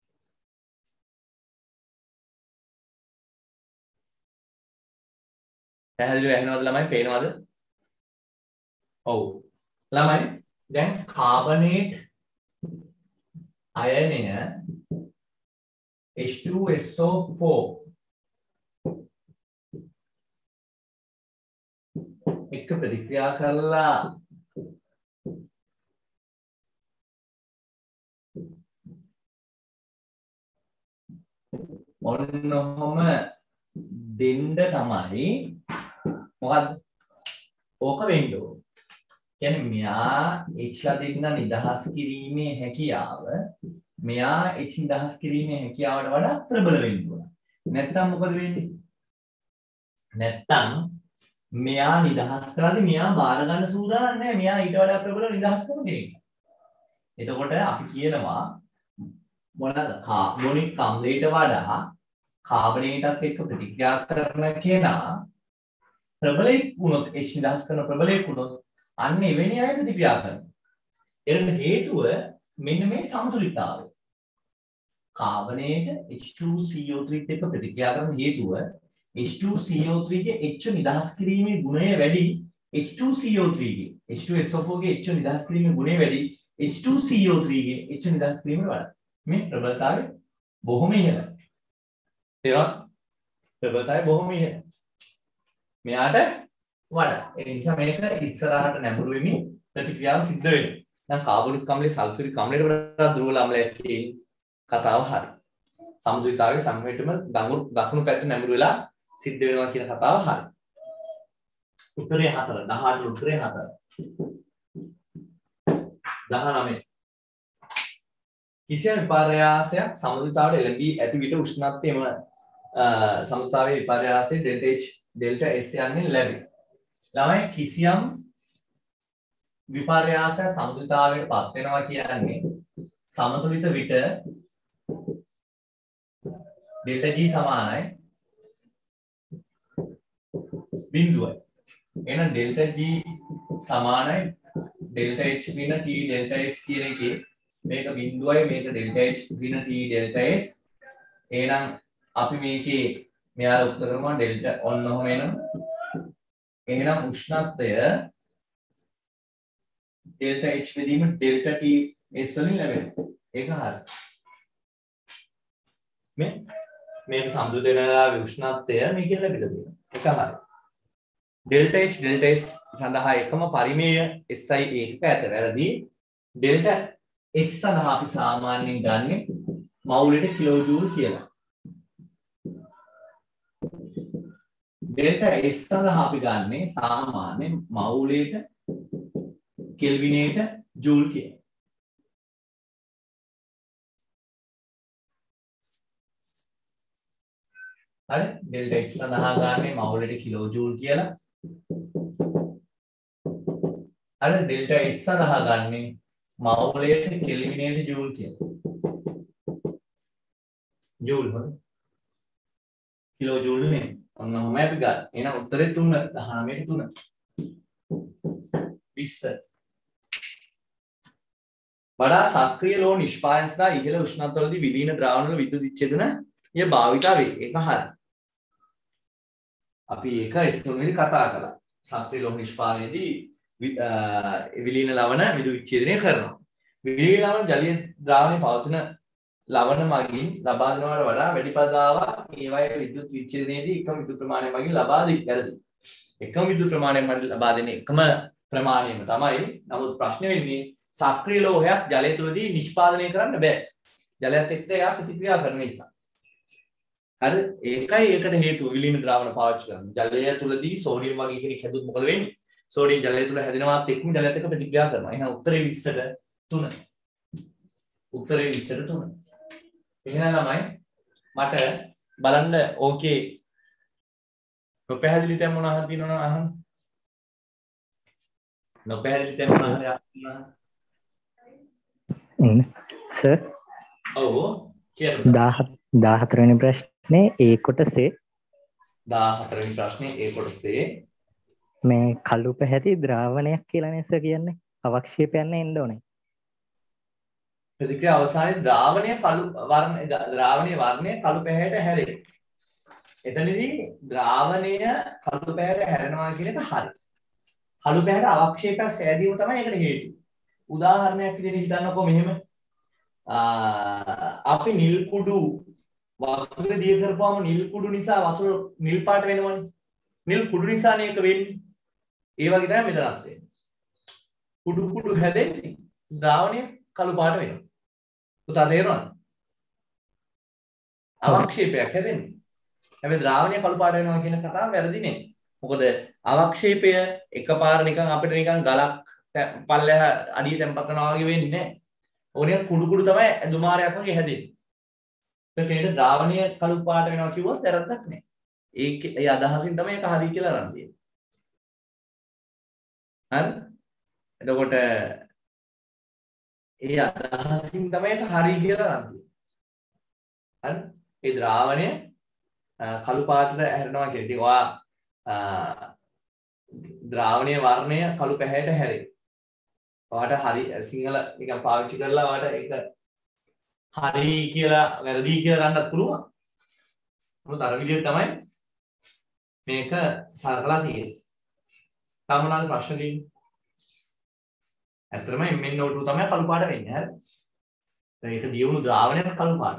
පැහැදිලිව ඇහෙනවද ළමයි පේනවද? ඔව්. ළමයි දැන් කාබනේට් අයනය H2SO4 එක්ක ප්‍රතික්‍රියා කරලා ඔන්න ඔහම දෙන්න තමයි මොකද්ද? ඕක වෙන්න ඕන. කියන්නේ මෙයා h ලා දෙන්න නිදහස් කිරීමේ හැකියාව මෙයා h නිදහස් කිරීමේ හැකියාවට වඩා ප්‍රබල වෙන්න ඕන. නැත්තම් මොකද වෙන්නේ? නැත්තම් මෙයා නිදහස් කරද්දී මෙයා බාර ගන්න සූදානම් නැහැ. මෙයා ඊට වඩා ප්‍රබල නිදහස් කරන කෙනෙක්. එතකොට අපි කියනවා මොනවාද? කාබොනික් අම්ලයට වඩා කාබනේටත් එක්ක ප්‍රතික්‍රියා කරන කෙනා ප්‍රබලෙක් වුණොත් H නිදහස් කරන ප්‍රබලෙක් වුණොත් අන්න එවැනි අය ප්‍රතික්‍රියා කරනවා. ඒකට හේතුව මෙන්න මේ සමතුලිතතාවය. කාබනේට H2CO3 එක්ක ප්‍රතික්‍රියා කරන හේතුව H2CO3 ගේ H නිදහස් කිරීමේ ගුණය වැඩි H2CO3 ගේ H2SO4 ගේ H නිදහස් කිරීමේ ගුණය වැඩි H2CO3 ගේ H නිදහස් කිරීමේ වඩා. මේ ප්‍රබලතාවය බොහොම ඉහළයි. තේරුණාද? ප්‍රබලතාවය බොහොම ඉහළයි. මෙයාට වඩා. ඒ නිසා මේක ඉස්සරහට නැඹුරු වෙමින් ප්‍රතික්‍රියාව සිද්ධ වෙනවා. දැන් කාබොනික් අම්ලයේ සල්ෆියුරික් අම්ලයට වඩා දුර්වල අම්ලයක් කියන කතාව හරි. සමතුලිතතාවයේ සංවේදනම දකුණු පැත්ත නැඹුරු වෙලා සිද්ධ වෙනවා කියන කතාව හරි. උත්තරේ 4. 18 උත්තරේ 4. 19. කිසියම් විපර්යාසයක් සමතුලිතතාවයට එළඹී ඇති විට උෂ්ණත්වයේම සමතුලිතතාවයේ විපර්යාසයේ ඩෙල්ටා S යන්නේ ලැබේ. ළමයි කිසියම් විපර්යාසයක් සමතුලිතතාවයට පත් වෙනවා කියන්නේ සමතුලිත විට ඩෙල්ටා G සමානයි බිඳුවයි. එහෙනම් ඩෙල්ටා G සමානයි ඩෙල්ටා H වින T ඩෙල්ටා S කියන එකේ මේක බිඳුවයි මේක ඩෙල්ටා H වින T ඩෙල්ටා S. එහෙනම් අපි මේකේ මෙයාලා උත්තර කරනවා ඩෙල්ටා ඔන්න ඔහම එනවා. එහෙනම් උෂ්ණත්වය ඩෙල්ටා H බෙදීම ඩෙල්ටා T S වලින් ලැබෙනවා. ඒක හරියි. මේක සම්බන්ධ වෙනවා උෂ්ණත්වය මේකෙන් ලැබිලා තියෙනවා. ඒක හරියි. ඩෙල්ටා H ඩෙල්ටා S සඳහා එකම පරිමේය SI ඒකක ඇත. වැරදි. ඩෙල්ටා H සඳහා අපි සාමාන්‍යයෙන් ගන්නෙ මවුලට කිලෝජූල් කියලා. ඩෙල්ටා S සඳහා අපි ගන්නෙ සාමාන්‍යයෙන් මවුලට කෙල්විනේට ජූල් කියලා. හරි ඩෙල්ටා H සඳහා ගන්නෙ මවුලට කිලෝජූල් කියලා. හරි ඩෙල්ටා S සඳහා ගන්නෙ මවුලට කෙල්විනේට ජූල් කියලා. ජූල් හරි කිලෝජූල් නේ. ඔන්න ඔහම අපි ගන්න. එහෙනම් උත්තරේ 3 19ට 3. 20. වඩා සක්‍රිය ලෝහ නිෂ්පාදනය සඳහා ඉහළ උෂ්ණත්වවලදී විලීන ද්‍රාවණවල විද්‍යුත් විච්ඡේදන ය භාවිතා වේ. ඒක හරියි. අපි ඒක ඉස්තුනේදී කතා කළා. සක්‍රිය ලෝහ නිෂ්පාදනයේදී විලීන ලවණ විද්‍යුත් විච්ඡේදනය කරනවා. විලීන ලවණ ජලීය ද්‍රාවණයේ පවතින ලවණ මගින් ලබා දෙනවට වඩා වැඩි ප්‍රදාවක් ඒවායේ විද්‍යුත් විච්ඡේදනයේදී එකම විද්‍යුත් ප්‍රමාණය මගින් ලබා දී වැරදි. එකම විද්‍යුත් ප්‍රමාණයක් මගින් ලබා දෙන එකම ප්‍රමාණයම තමයි. නමුත් ප්‍රශ්නේ වෙන්නේ සක්‍රිය ලෝහයක් ජලය තුලදී නිෂ්පාදනය කරන්න බෑ. ජලයත් එක්ක එයා ප්‍රතික්‍රියා කරන නිසා. හරි ඒකයි ඒකට හේතුව විලීන ද්‍රාවණ පාවිච්චි කරන. ජලය තුලදී සෝඩියම් වගේ කෙනෙක් හැදුවොත් මොකද වෙන්නේ? සෝඩියම් ජලය තුල හැදෙනවත් එක්කම ජලයත් එක්ක ප්‍රතික්‍රියා කරනවා. එහෙනම් උත්තරේ 20ට 3. උත්තරේ 20ට 3. එහෙනම් ළමයි මට බලන්න ඕකේ නොපැහැදිලි තැන් මොනවා හරි තියෙනවද අහන්න. නොපැහැදිලි තැන් මොනවා හරි අහන්න. සර් ඔව් කියන්න. 14 වෙනි ප්‍රශ්නේ ඒ කොටසේ 14 වෙනි ප්‍රශ්නේ ඒ කොටසේ මේ කළු පැහැති ද්‍රාවණයක් කියලා නේද සර් කියන්නේ? අවක්ෂේපයන්න එන්න ඕනේ. ප්‍රතික්‍රියා අවසානයේ ද්‍රාවණයේ කළු ද්‍රාවණයේ වර්ණය කළු පැහැයට හැරේ. එතනදී ද්‍රාවණය කළු පැහැයට හැරෙනවා කියන එක හරි. කළු පැහැයට අවක්ෂේපයක් සෑදීම තමයි ඒකට හේතුව. උදාහරණයක් විදිහට හිතන්නකෝ මෙහෙම. අපි නිල් කුඩු වතුර දිය කරපුවාම නිල් කුඩු නිසා වතුර නිල් පාට වෙනවනේ. නිල් කුඩු නිසානේ ඒක වෙන්නේ. ඒ වගේ තමයි මෙතනත් වෙන්නේ. කුඩු හැදෙන්නේ ද්‍රාවණය කළු පාට වෙනවා. පුතා තේරුණාද? අවක්ෂේපයක් හැදෙන්නේ. හැබැයි ද්‍රාවණය කළු පාට වෙනවා කියන කතාව වැරදි නේ. මොකද අවක්ෂේපය එකපාර නිකන් අපිට නිකන් ගලක් පල්ලෙහා අඩිය තැම්පත් කරනවා වගේ වෙන්නේ නැහැ. ඕනිය කුඩු කුඩු තමයි දුමාරයක් වගේ හැදෙන්නේ. ඒක කෙනෙක් ද්‍රාවණය කළු පාට වෙනවා කිව්වොත් වැරද්දක් නැහැ. ඒ අදහසින් තමයි ඒක හරි කියලා අරන් තියෙන්නේ. හරි? එතකොට ඒ අදහසින් තමයි ඒක හරි කියලා අරන් තියෙන්නේ. හරි? ඒ ද්‍රාවණය කළු පාටට හැරෙනවා කියන්නේ. ඉතින් ඔයා ද්‍රාවණීය වර්ණය කළු පැහැයට හැරේ. ඔයාට හරි සිංහල නිකන් පාවිච්චි කරලා ඔයාට ඒක හරි කියලා වැරදි කියලා ගන්නත් පුළුවන්. මොකද අර විදිහට තමයි මේක සරලලා තියෙන්නේ. තව මොනවාද ප්‍රශ්න තියෙන්නේ? ඇත්තටම MnO2 තමයි කළු පාට වෙන්නේ. හරි? දැන් ඒක දියුණු ද්‍රාවණයක් කළු පාට.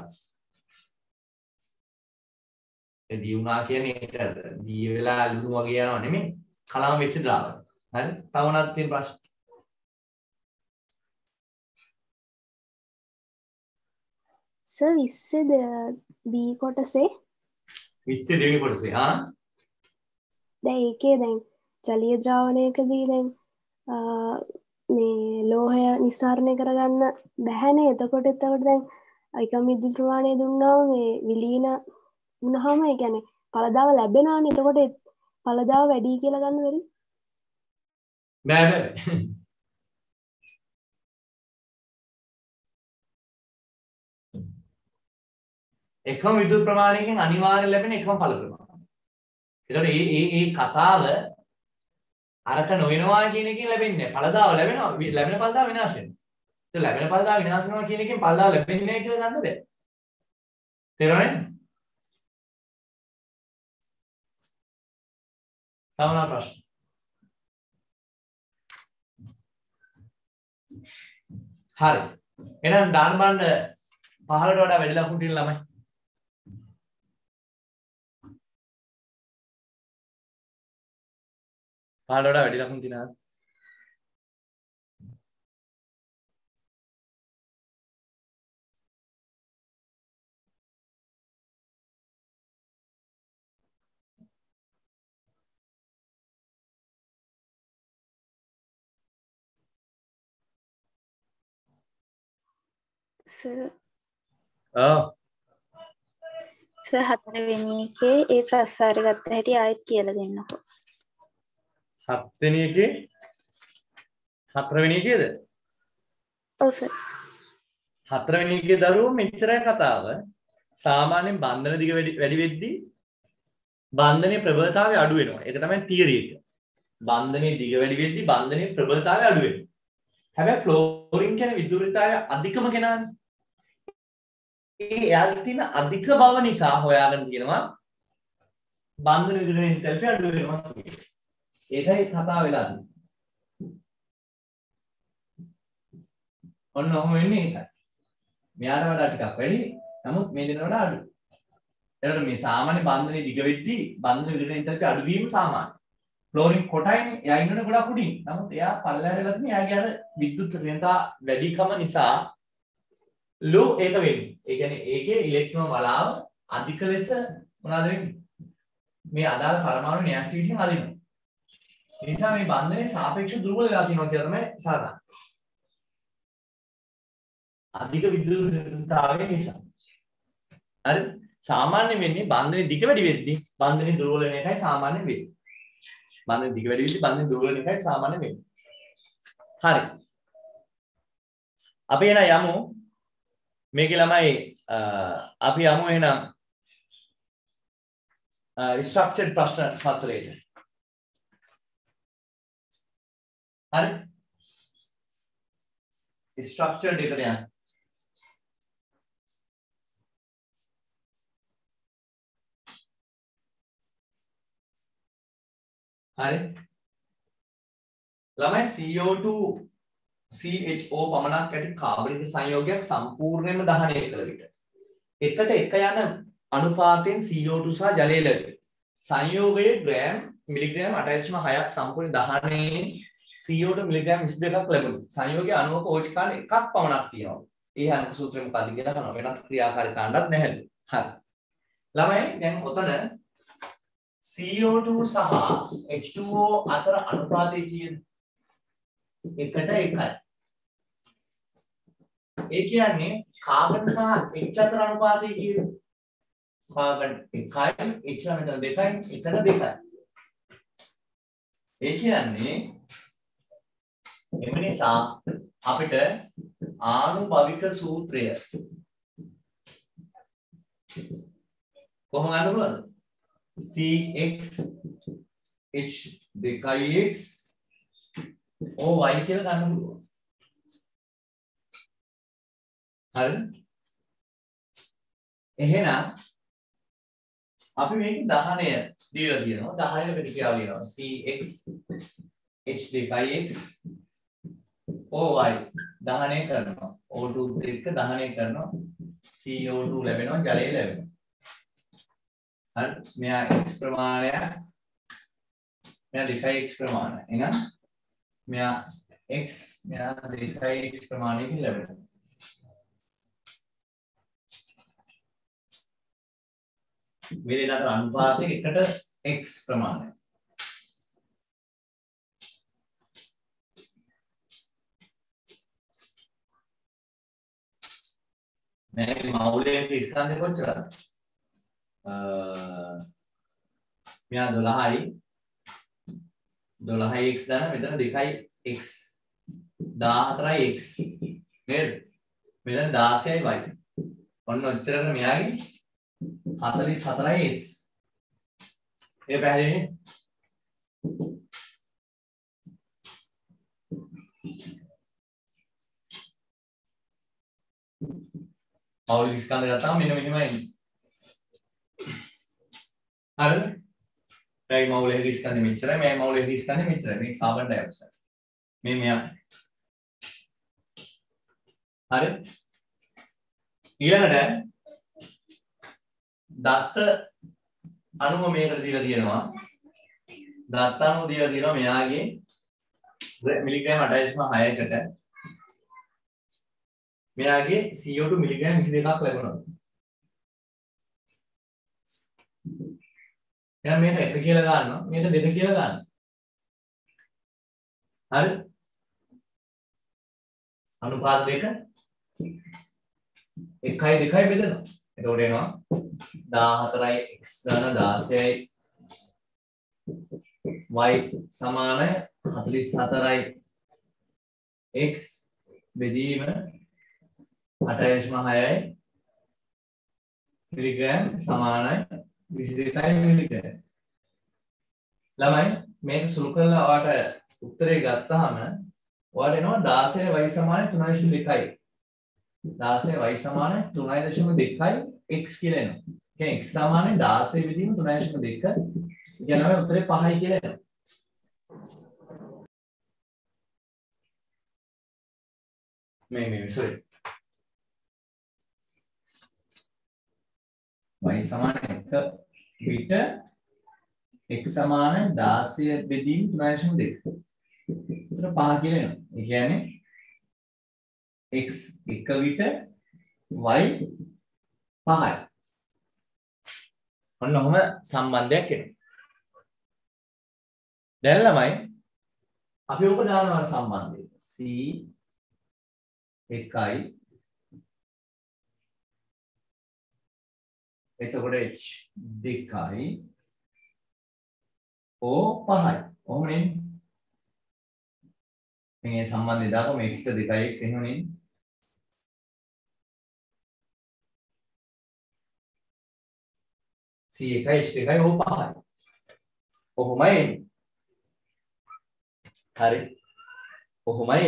ඒ දියුණා කියන්නේ ඒක දී වෙලා ලුණු වගේ යනවා නෙමෙයි. කලම වෙච්ච ද්‍රාවණය. හරි? තව මොනවද තියෙන ප්‍රශ්න? සර් 20 B කොටසේ 20 දෙවෙනි කොටසේ දැන් ඒකේ දැන් ජලීය ද්‍රාවණයකදී දැන් මේ ලෝහය නිස්සාරණය කරගන්න බැහැනේ. එතකොට දැන් එකම විද්‍යුත් ප්‍රමාණය දුන්නාම මේ විලීන වුණාම ඒ කියන්නේ ඵලදාව ලැබෙනවානේ. එතකොට ඵලදාව වැඩි කියලා ගන්න බැරි? බෑ. එකම විද්‍යුත් ප්‍රමාණයකින් අනිවාර්යෙන් ලැබෙන එකම ඵල ප්‍රමාණය. ඒතකොට මේ කතාව අරක නොවෙනවා කියන එකෙන් ලැබෙන්නේ නැහැ. ඵලදාව ලැබෙනවා. ලැබෙන ඵලදාව විනාශ වෙනවා. ඒක ලැබෙන ඵලදාව විනාශ වෙනවා කියන එකෙන් ඵලදාව ලැබෙන්නේ නැහැ කියලා ගන්න බෑ. තේරුණාද? තවනා ප්‍රශ්න. හරි. එහෙනම් දාන්න බලන්න 15ට වඩා වැඩි ලකුණු තියෙන ළමයි. පාඩ වඩා වැඩි ලකුණු තියනවාද? සර් ඔව්. සර් හතරවෙනි එකේ ඒ ප්‍රස්තාරය ගත්ත හැටි ආයෙත් කියලා දෙන්නකෝ. හත්වෙනි එකේ හතරවෙනි එකේද? ඔව් සර්. හතරවෙනි එකේ දරුවෝ මෙච්චරයි කතාව. සාමාන්‍යයෙන් බන්ධන දිග වැඩි වෙද්දී බන්ධනයේ ප්‍රබලතාවය අඩු වෙනවා. ඒක තමයි තියරි එක. බන්ධනයේ දිග වැඩි වෙද්දී බන්ධනයේ ප්‍රබලතාවය අඩු වෙනවා. හැබැයි ෆ්ලෝරින් කියන්නේ විද්‍යුත්තාවය අධිකම කෙනානේ. ඒ යාගේ තියෙන අධික බව නිසා හොයාගෙන තියෙනවා බන්ධන විද්‍යුත් ඉන්ටර්ෆියර් අඩු වෙනවා කියන්නේ. ඒකයි කතාව වෙලා තියෙන්නේ. ඔන්න ඔහොම වෙන්නේ ඒකයි. මෙයාට වඩා ටිකක් වැඩි. නමුත් මේ දෙනට වඩා අඩුයි. ඒකට මේ සාමාන්‍ය බන්ධනයේ දිග වෙද්දී බන්ධන විද්‍යුත් ඉන්ටර්ෆියර් අඩු වීම සාමාන්‍යයි. ෆ්ලෝරින් කොටයිනේ එයා ඉන්නනේ ගොඩක් උඩින්. නමුත් එයා පල්ලෙහාට වෙලා තියෙන එයාගේ අර විද්‍යුත් ඍණතා වැඩිකම නිසා ලෝ ඒක වෙන්නේ. ඒ කියන්නේ ඒකේ ඉලෙක්ට්‍රෝන වලාව අධික ලෙස මොනවද වෙන්නේ? මේ අදාළ පරමාණු න්‍යෂ්ටි විසින් අදිනවා. ඒ නිසා මේ බන්ධනයේ සාපේක්ෂව දුර්වල වෙලා තියෙනවා කියලා තමයි සාකච්ඡා. අධික විද්‍යුත් ඍණතාවය නිසා. හරි? සාමාන්‍ය වෙන්නේ බන්ධනයේ දිග වැඩි වෙද්දී බන්ධනයේ දුර්වල වෙන එකයි සාමාන්‍ය වෙන්නේ. බන්ධනයේ දිග වැඩි වෙද්දී බන්ධනයේ දුර්වල වෙන එකයි සාමාන්‍ය වෙන්නේ. හරි. අපි එන යමු මේකේ ළමයි අපි යමු එහෙනම් ස්ට්‍රක්චර්ඩ් ප්‍රශ්න පත්‍රයට. හරි? ස්ට්‍රක්චර්ඩ් එකට යන්න. හරි? ළමයි CO2 CHO පමණක් ඇති කාබනික සංයෝගයක් සම්පූර්ණයෙන්ම දහනය කළ විට එකට එක යන අනුපාතයෙන් CO2 සහ ජලය ලැබේ. සංයෝගයේ මිලිග්‍රෑම් 8.6ක් සම්පූර්ණ දහනයෙන් CO2 මිලිග්‍රෑම් 22ක් ලැබුණා. සංයෝගයේ අණුවක ඕජකාන එකක් පමණක් තියෙනවා. ඒ අණුක සූත්‍රය මොකක්ද කියලා අහනවා. වෙනත් ක්‍රියාකාරී කාණ්ඩක් නැහැ. හරි. ළමයි දැන් ඔතන CO2 සහ H2O අතර අනුපාතය කීයද? 1:1යි. ඒ කියන්නේ කාබන් සහ H අතර අනුපාතය කීයද? කාබන් 1යි H මෙතන 2යි 1:2යි. ඒ කියන්නේ එම නිසා අපිට ආනුභවික සූත්‍රය කොහොම ගන්න පුළුවන්ද? Cx H 2x OY කියලා ගන්න පුළුවන්. හරි? එහෙනම් අපි මේක 10 දීලා තියෙනවා. 10 වෙනි ක්‍රියාව ලියනවා. Cx H 2x OY 10 කරනවා. O2 එක්ක 10 කරනවා. CO2 ලැබෙනවා, ජලය ලැබෙනවා. හරි? මෙයා x ප්‍රමාණය මෙයා 2x ප්‍රමාණය. එහෙනම් මෙයා x මෙයා 2x ප්‍රමාණයකින් ලැබෙනවා. මේ දෙක අතර අනුපාතය 1:x ප්‍රමාණය. මේ මෞලික ස්කන්ධය කොච්චරද? මෙයා 12යි 12x දාන මෙතන 2x 14x නේද? මෙතන 16යි y. ඔන්න ඔච්චරට මෙයාගේ 44x. ඒ පැහැදිලිනේ? මෞලික ස්කන්ධය ගත්තාම මෙන්න මෙහෙමයි එන්නේ. හරිද? මේ මෞලික ස්කන්ධය මෙච්චරයි, මේ මෞලික ස්කන්ධය මෙච්චරයි. මේ කාබන් ඩයොක්සයිඩ්. මේ මෙයා. හරි? ඊළඟට දත්ත අණුව මේකට දීලා තියෙනවා. දත්ත අණුව දීලා තියෙනවා මෙයාගේ මිලිග්‍රෑම් 8.6කට. මෙයාගේ CO2 මිලිග්‍රෑම් 22ක් ලැබුණා. එහෙනම් මේක 1 කියලා ගන්නවා. මේක 2 කියලා ගන්නවා. හරි? අනුපාත 2 1යි 2යි බෙදෙනවා. එතකොට එනවා 14යි x දාන 16යි y සමාන 44යි x බෙදීම 8.6යි මිලිග්‍රෑම් සමානයි 22යි මිලිග්‍රෑම්. ළමයි මේක සුළු කරලා ඔයාලට උත්තරේ ගත්තාම ඔයාලට එනවා 16y සමාන 3.2යි. 16y සමාන 3.2යි x කියලා එනවා. කියන්නේ x සමාන 16 විදිහම 3.2. කියනවා උත්තරේ 5යි කියලා එනවා. මේ sorry. y සමාන 1 විට x සමාන 16 බෙදීම 3.2. උත්තර 5 කියලා එනවා. ඒ කියන්නේ x 1 විට y 5යි. ඔන්න ඔහම සම්බන්ධයක් එනවා. දැන් ළමයි අපි ඔක දානවා සම්බන්ධය. c 1යි එතකොට h 2යි o 5යි. ඔහොමනේ. මේ සම්බන්ධය දාපම x 2x එනවනේ. c 1යි h 2යි o 5යි. ඔහොමයි. හරි. ඔහොමයි.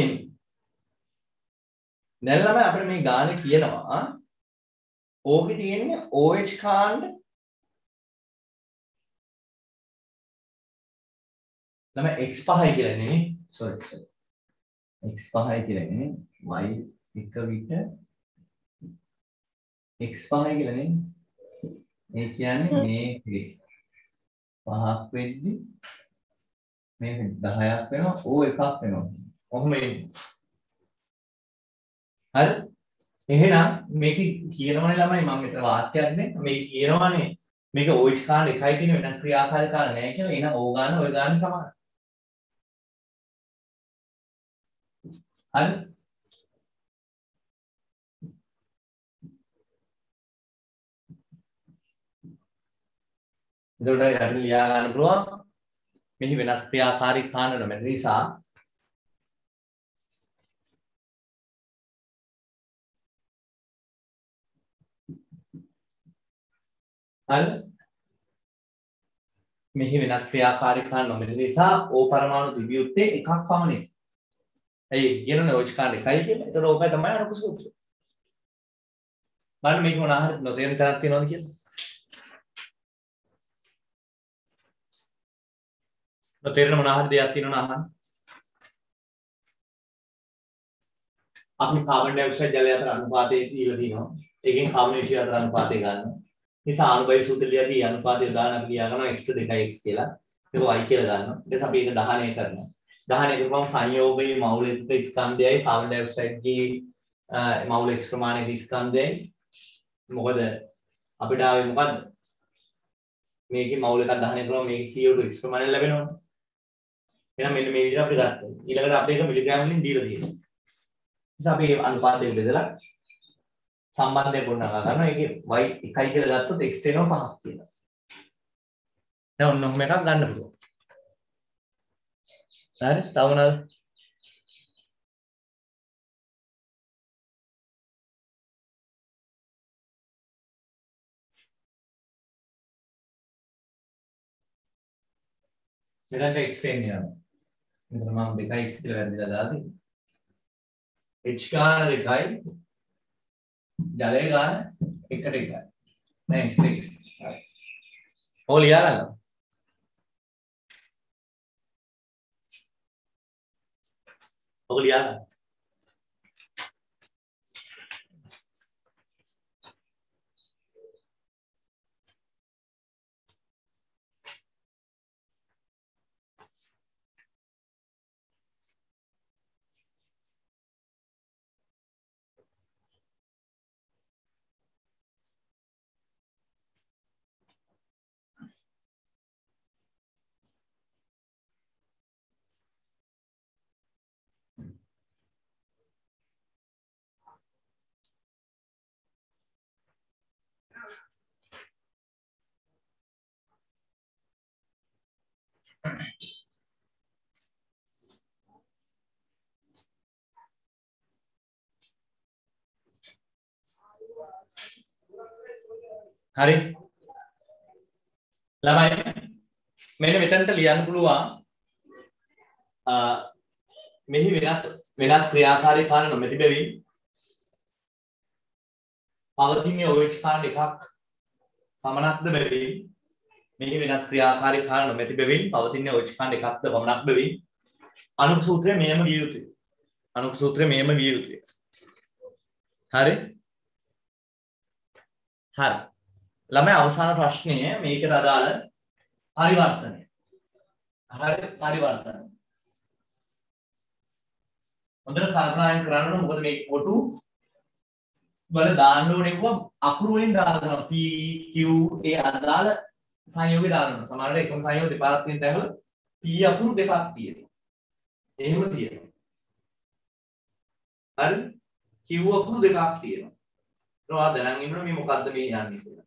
දැන් ළමයි අපිට මේ ගාන කියනවා ඕකේ තියෙන්නේ OH කාණ්ඩ ළමයි x5යි කියලා නේ. sorry x5යි කියලා නේ. y 1 විට x5යි කියලා නේ. ඒ කියන්නේ මේකේ 5ක් වෙද්දි මේක 10ක් වෙනවා o එකක් වෙනවා. කොහොම එන්නේ? හරි? එහෙනම් මේක කියනවනේ ළමයි මම මෙතන වාක්‍යයක් නේ මේක කියනවනේ මේක OH කාණ්ඩ එකයි තියෙන වෙන ක්‍රියාකාරී කාරණා නැහැ කියලා. එහෙනම් O ගාන ඔය ගාන සමානයි. හරි. එතකොට හරි ලියා ගන්න පුළුවන්. මෙහි වෙනස් ක්‍රියාකාරී කාණ්ඩ නොමැති නිසා හරි මෙහි වෙනස් ක්‍රියාකාරී කාණ්ඩ නොමැති නිසා O පරමාණු දිව්‍යුත්තේ එකක් පමණයි. ඇයි කියනනේ OH කාණ්ඩ එකයි කියලා. එතකොට ඕකයි තමයි අනුක සූත්‍රය. බලන්න මේක මොනවා හරි නොතේරෙන තරක් තියෙනවද කියලා. නොතේරෙන මොනවා හරි දෙයක් තියෙනවද අහන්න. අපි කාබන් ඩයොක්සයිඩ් ජලය අතර අනුපාතය දීලා තියෙනවා. ඒකෙන් කාබනීය අතර අනුපාතය ගන්න. නිසා අනුබයි සූත්‍රයේදී අනුපාතය දාන අපි ලියා ගන්නවා x 2x කියලා. ඒක y කියලා ගන්නවා. ඊට පස්සේ අපි ඒක දහනය කරනවා. දහනය කරපුවම සංයෝගයේ මෞලික ස්කන්ධයයි කාබන් ඩයොක්සයිඩ්ගේ මෞලික ප්‍රමාණයේ ස්කන්ධයයි මොකද අපිට ආවේ මොකද්ද? මේකේ මෞලික දහනය කරනවා මේකේ CO2 x ප්‍රමාණය ලැබෙනවනේ. එහෙනම් මෙන්න මේ විදිහට අපිට ගත්තා. ඊළඟට අපි ඒක මිලිග්‍රෑම් වලින් දීලා තියෙනවා. නිසා අපි අනුපාතය බෙදලා සම්බන්ධය ගොඩනගා ගන්නවා. ඒකේ y එකයි කියලා ගත්තොත් x වෙනවා 5ක් කියලා. දැන් ඔන්න ඔහොම එකක් ගන්න පුළුවන්. හරි? තව මොනවද? මෙතනට x එන්නේ යනවා. මෙතන මම 2x කියලා වැරදිලා දාලා තියෙනවා. h ගාන 2යි ජලය ගාන 1ට 1යි. දැන් x. හරි. ඔය ලියා ගන්නවා. ඔය ලියා ගන්න. හරි ළමයි මෙන්න මෙතනට ලියන්න පුළුවන් මෙහි වෙනත් ක්‍රියාකාරී කාරණා නොමැති බැවින් පවතින OH කාණ්ඩ එකක් පමණක්ද බැවින් මෙහි වෙනත් ක්‍රියාකාරී කාරණා නොමැති බැවින් පවතින OH කාණ්ඩ එකක්ද පමණක් බැවින් අණුක සූත්‍රය මෙයම විය යුතුය. අණුක සූත්‍රය මෙයම විය යුතුය. හරි හරි ළමයි අවසාන ප්‍රශ්නය මේකට අදාළ පරිවර්තනය. හරි පරිවර්තනය. හොඳට කල්පනා කරන්න ඕන මොකද මේ කොටු වල දාන්න ඕනේ වුණා අකුරු වලින් දානවා P Q ඒ අදාළ සංයෝගය දානවා. සමහරවිට එකම සංයෝග දෙපාරක් තියෙන තැනවල P අකුරු දෙකක් තියෙනවා. එහෙම තියෙනවා. හරි Q අකුරු දෙකක් තියෙනවා. ඒක ඔයා දැනන් ඉන්න මේ මොකද්ද මේ යන්නේ කියලා.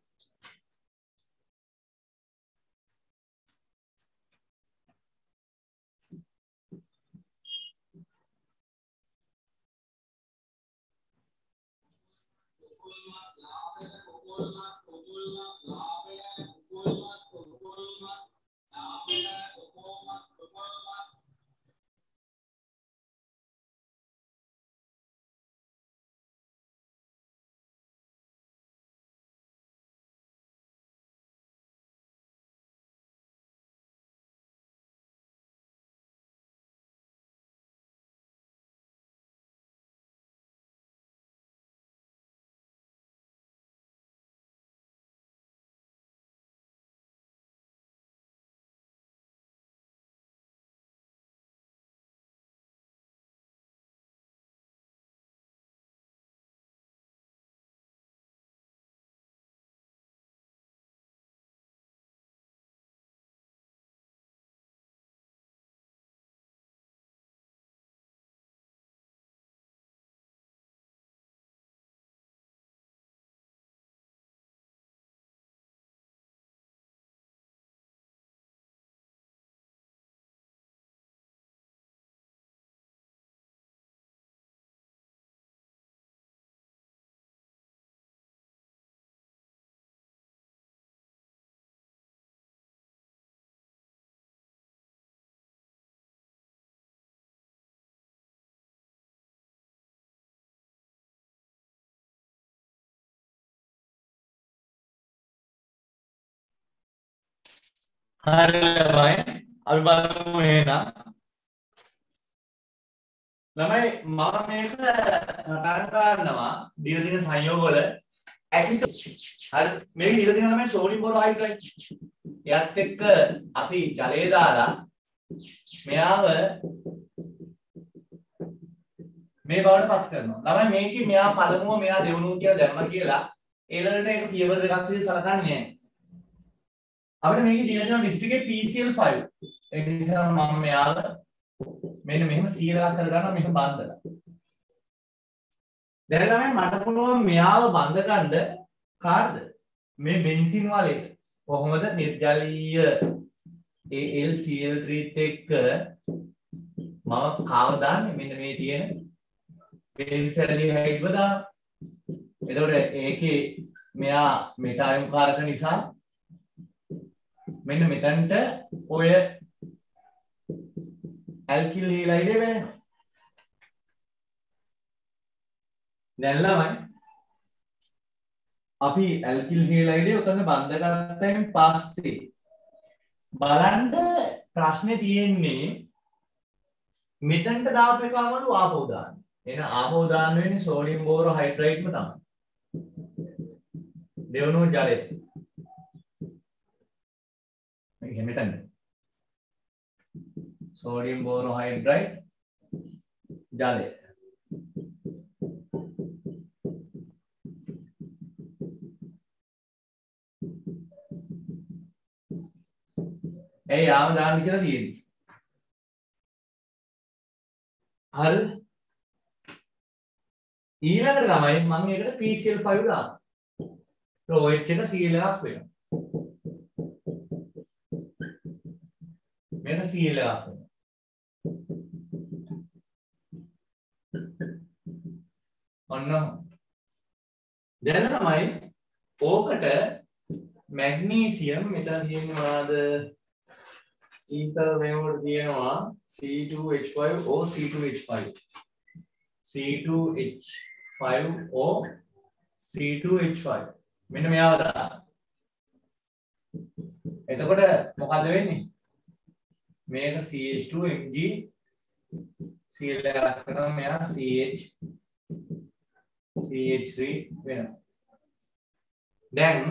හරි ළමයි අපි බලමු එහෙනම් ළමයි මම මේක පටන් ගන්නවා දියසින සංයෝග වල ඇසිඩ් හරි මේක ඉර දෙනවා ළමයි සෝඩියම් බෝරෝහයිඩ්‍රයිඩ් එයත් එක්ක අපි ජලය දාලා මෙයාව මේ බවට පත් කරනවා ළමයි මේකේ මෙයා පළමුව මෙයා දෙවනුව කියලා දැම්මා කියලා ඒලරට ඒක පියවර දෙකක් විදිහට සලකන්නේ නැහැ අපිට මේකේ දින දෙනවා ඩිස්ට්‍රික්ට් PCl5 ඒ නිසා මම මෙයාව මෙන්න මෙහෙම සීලයක් කරගන්නවා මෙහෙම බඳලා දැන් ළමයි මට පුළුවන් මෙයාව බඳ ගන්න කාටද මේ බෙන්සින් වලට කොහොමද නිර්ජලීය AlCl3 එක්ක මම කාව දාන්නේ මෙන්න මේ තියෙන බෙන්සල්ඩිහයිඩ් වදා එතකොට ඒකේ මෙයා මෙටායුම් කාරක නිසා මෙන්න මෙතනට ඔය ඇල්කිල් හීලයිඩ් එක වෙනවා දැන් ළමයි අපි ඇල්කිල් හීලයිඩ් එක උතන බඳගත්තයින් පස්සේ බලන්න ප්‍රශ්නේ තියෙන්නේ මෙතනට දාපු එකමලු ආපෝ දාන්න. එන ආපෝ දාන්න වෙන්නේ සෝඩියම් බෝරෝහයිඩ්‍රයිඩ්ම තමයි. දෙවනුව ජලය. මේක මෙතන. සෝඩියම් බෝරෝහයිඩ්‍රයිඩ් ජලය. ඒ ආව දාන්න කියලා තියෙන්නේ. හරි. ඊළඟට තමයි මම ඒකට PCl5 දානවා. OH එක Cl එකක් වෙනවා. මේක Cl එකක් වෙනවා. ඔන්න දැන් තමයි ඕකට මැග්නීසියම් මෙතන තියෙන්නේ මොනවාද? ඊතර මේවට තියෙනවා C2H5O C2H5 C2H5O C2H5 මෙන්න මෙයාව දාන්න. එතකොට මොකද වෙන්නේ? මේක CH2Mg Cl එකක් කරනවා මෙයා CH3 වෙනවා. දැන්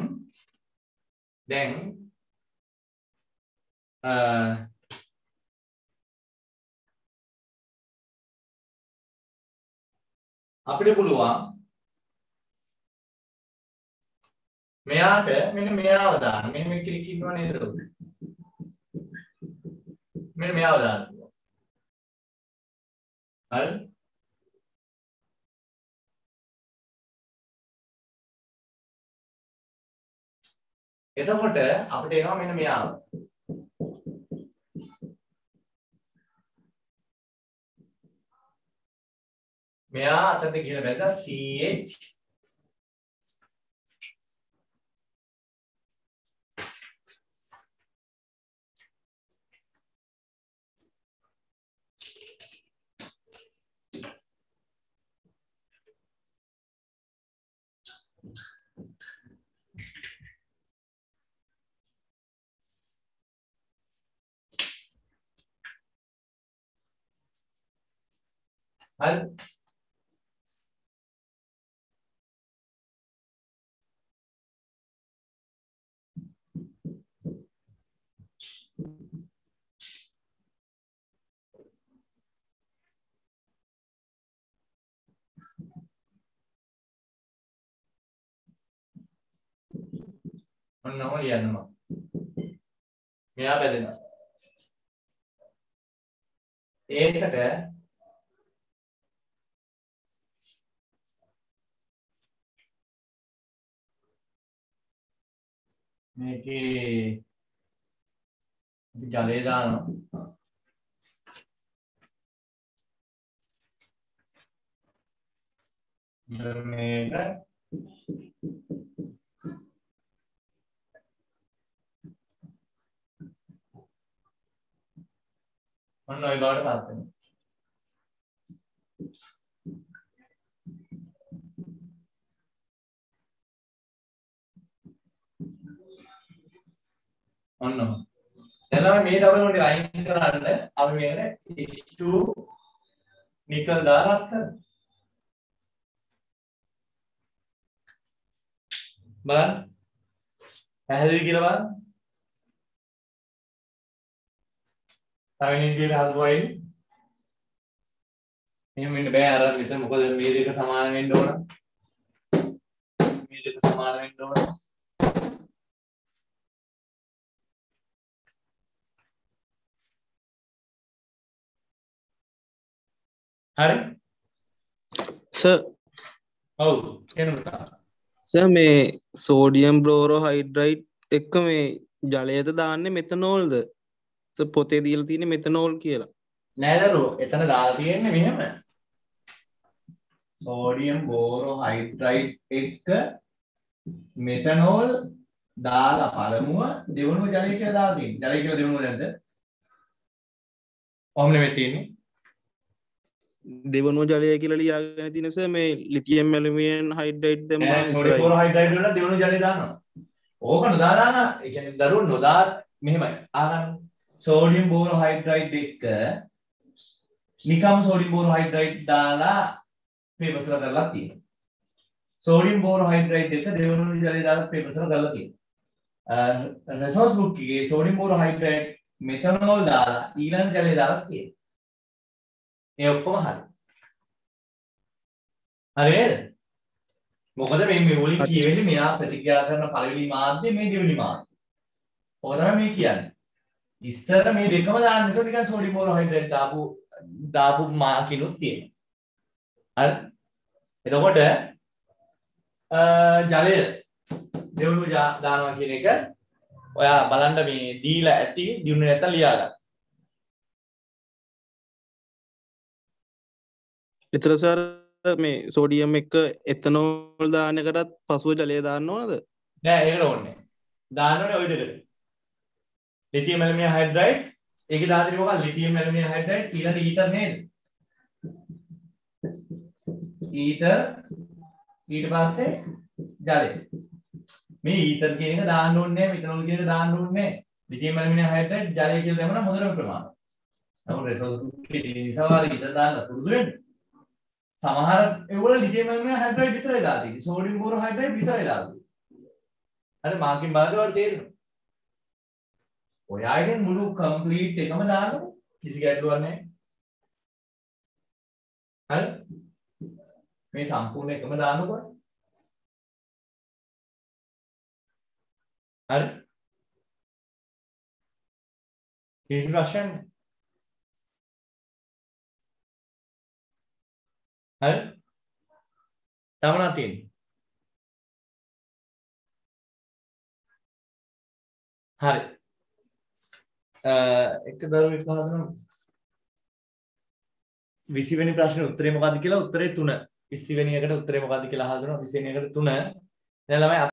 අපිට පුළුවන් මෙයාට මෙන්න මෙයාව දාන්න. මෙන්න මේ ක්ලික් ඉන්නව නේද? මෙන්න මෙයාව දාන්න. හරි? එතකොට අපිට එනවා මෙන්න මෙයාව. මෙයා අතට ගිහලා බැලුවා CH හරි ඔන්නම ලියන්නවා. මෙයා බැදෙනවා. ඒකට මේකේ අපි ජලය දානවා. මේක ඔන්න ඔය බවට පත් වෙනවා. ඔන්න දැන් අපි මේ ඩබල් බොන්ඩ් එක අයින් කරන්න අපි මේකට H2 නිකල් දාලා රත් කරමු. බලන්න. පැහැදිලි කියලා බලන්න. තවෙන විදිහට හදුවා ඉන්නේ. එහෙම වෙන්න බෑ අර මෙතන මොකද මේ දෙක සමාන වෙන්න ඕන. මේ දෙක සමාන වෙන්න ඕන. හරි? සර් ඔව් කියන්න පුතා. සර් මේ සෝඩියම් බ්‍රෝමෝහයිඩ්‍රයිඩ් එක්ක මේ ජලයද දාන්නේ මෙතනෝල්ද? සර් පොතේ දීලා තියෙන්නේ මෙතනෝල් කියලා. නෑ දරුවෝ එතන දාලා තියෙන්නේ මෙහෙම. සෝඩියම් බෝරෝහයිඩ්‍රයිඩ් එක්ක මෙතනෝල් දාලා පළමුව දෙවනුව ජලය කියලා දාලා තියෙන්නේ. ජලය කියලා දෙවනුව නැද්ද? ඔහොම නෙමෙයි තියෙන්නේ. දෙවනුව ජලය කියලා ලියාගෙන තියෙන සර් මේ ලිතියම් ඇලුමිනියම් හයිඩ්‍රයිඩ් දැම්මා සෝඩියම් බෝරෝහයිඩ්‍රයිඩ් වල දෙවනුව ජලය දානවා. ඕක නොදාලා නා ඒ කියන්නේ දරුවෝ නොදා මෙහෙමයි. ආගන්න. සෝඩියම් බෝරෝහයිඩ්‍රයිඩ් එක්ක නිකම් සෝඩියම් බෝරෝහයිඩ්‍රයිඩ් දාලා පේපර්ස් වල දාලා තියෙනවා. සෝඩියම් බෝරෝහයිඩ්‍රයිඩ් එක දෙවනුව ජලය දාලා පේපර්ස් වල දාලා තියෙනවා. රිසෝස් බුක් එකේ සෝඩියම් බෝරෝහයිඩ්‍රයිඩ් මෙතනෝල් දාලා ඊළඟ ජලය දාලා තියෙනවා. ඒ ඔක්කොම හරි. හරිද? මොකද මේ මුලින් කියවෙන්නේ මෙයා ප්‍රතික්‍රියා කරන පළවෙනි මාධ්‍ය මේ දෙවෙනි මාධ්‍ය. ඔය තමයි මේ කියන්නේ. ඉස්සර මේ දෙකම දාන්න එක නිකන් සෝඩියම් බෝරෝහයිඩ්‍රේට් දාපු මාකිනුත් තියෙනවා. හරි. එතකොට ජලය දෙවනුව දානවා කියන එක ඔයා බලන්න මේ දීලා ඇති දිනුනේ නැත්තම් ලියා ගන්න. විතර සර් මේ සෝඩියම් එක්ක එතනෝල් දාන එකටත් පසුව ජලය දාන්න ඕනද? නෑ ඒකට ඕනේ. දාන්න ඕනේ ওই දෙකට. ලිතියම් ඇලුමිනියම් හයිඩ්‍රයිඩ් ඒකේ දාන්නේ මොකක්ද? ලිතියම් ඇලුමිනියම් හයිඩ්‍රයිඩ් ඊළඟ ඊතර නේද? ඊතර ඊට පස්සේ ජලය. මේ ඊතර කියන එක දාන්න ඕනේ නෑ, මෙතනෝල් කියන එක දාන්න ඕනේ නෑ. ලිතියම් ඇලුමිනියම් හයිඩ්‍රයිඩ් ජලය කියලා දැම්මම හොඳටම ප්‍රමාණවත්. නමුත් රෙසෝස් කේ නිසා වාගේ ඊතර දාන්න පුරුදු වෙන්න. සමහර ඒවල ලිතියම් ඇලුමිනියම් හයිඩ්‍රයිඩ් විතරයි දාලා තියෙන්නේ. සෝඩියම් බෝරෝහයිඩ්‍රයිඩ් විතරයි දාලා තියෙන්නේ. හරි මාකින් බලද්දී වල තේරෙනවා. ඔයාගෙන් මුළු කම්ප්ලීට් එකම දාන්නකො. කිසි ගැටලුවක් නැහැ. හරි? මේ සම්පූර්ණ එකම දාන්නකො. හරි? කිසි ප්‍රශ්නයක් නැහැ. හරි? තමනා තියෙන්නේ. හරි. එක දරුවෙක් අහනවා 20 වෙනි ප්‍රශ්නේ උත්තරේ මොකද්ද කියලා උත්තරේ 3 20 වෙනි එකට උත්තරේ මොකද්ද කියලා අහනවා 20 වෙනි එකට 3 දැන් ළමයි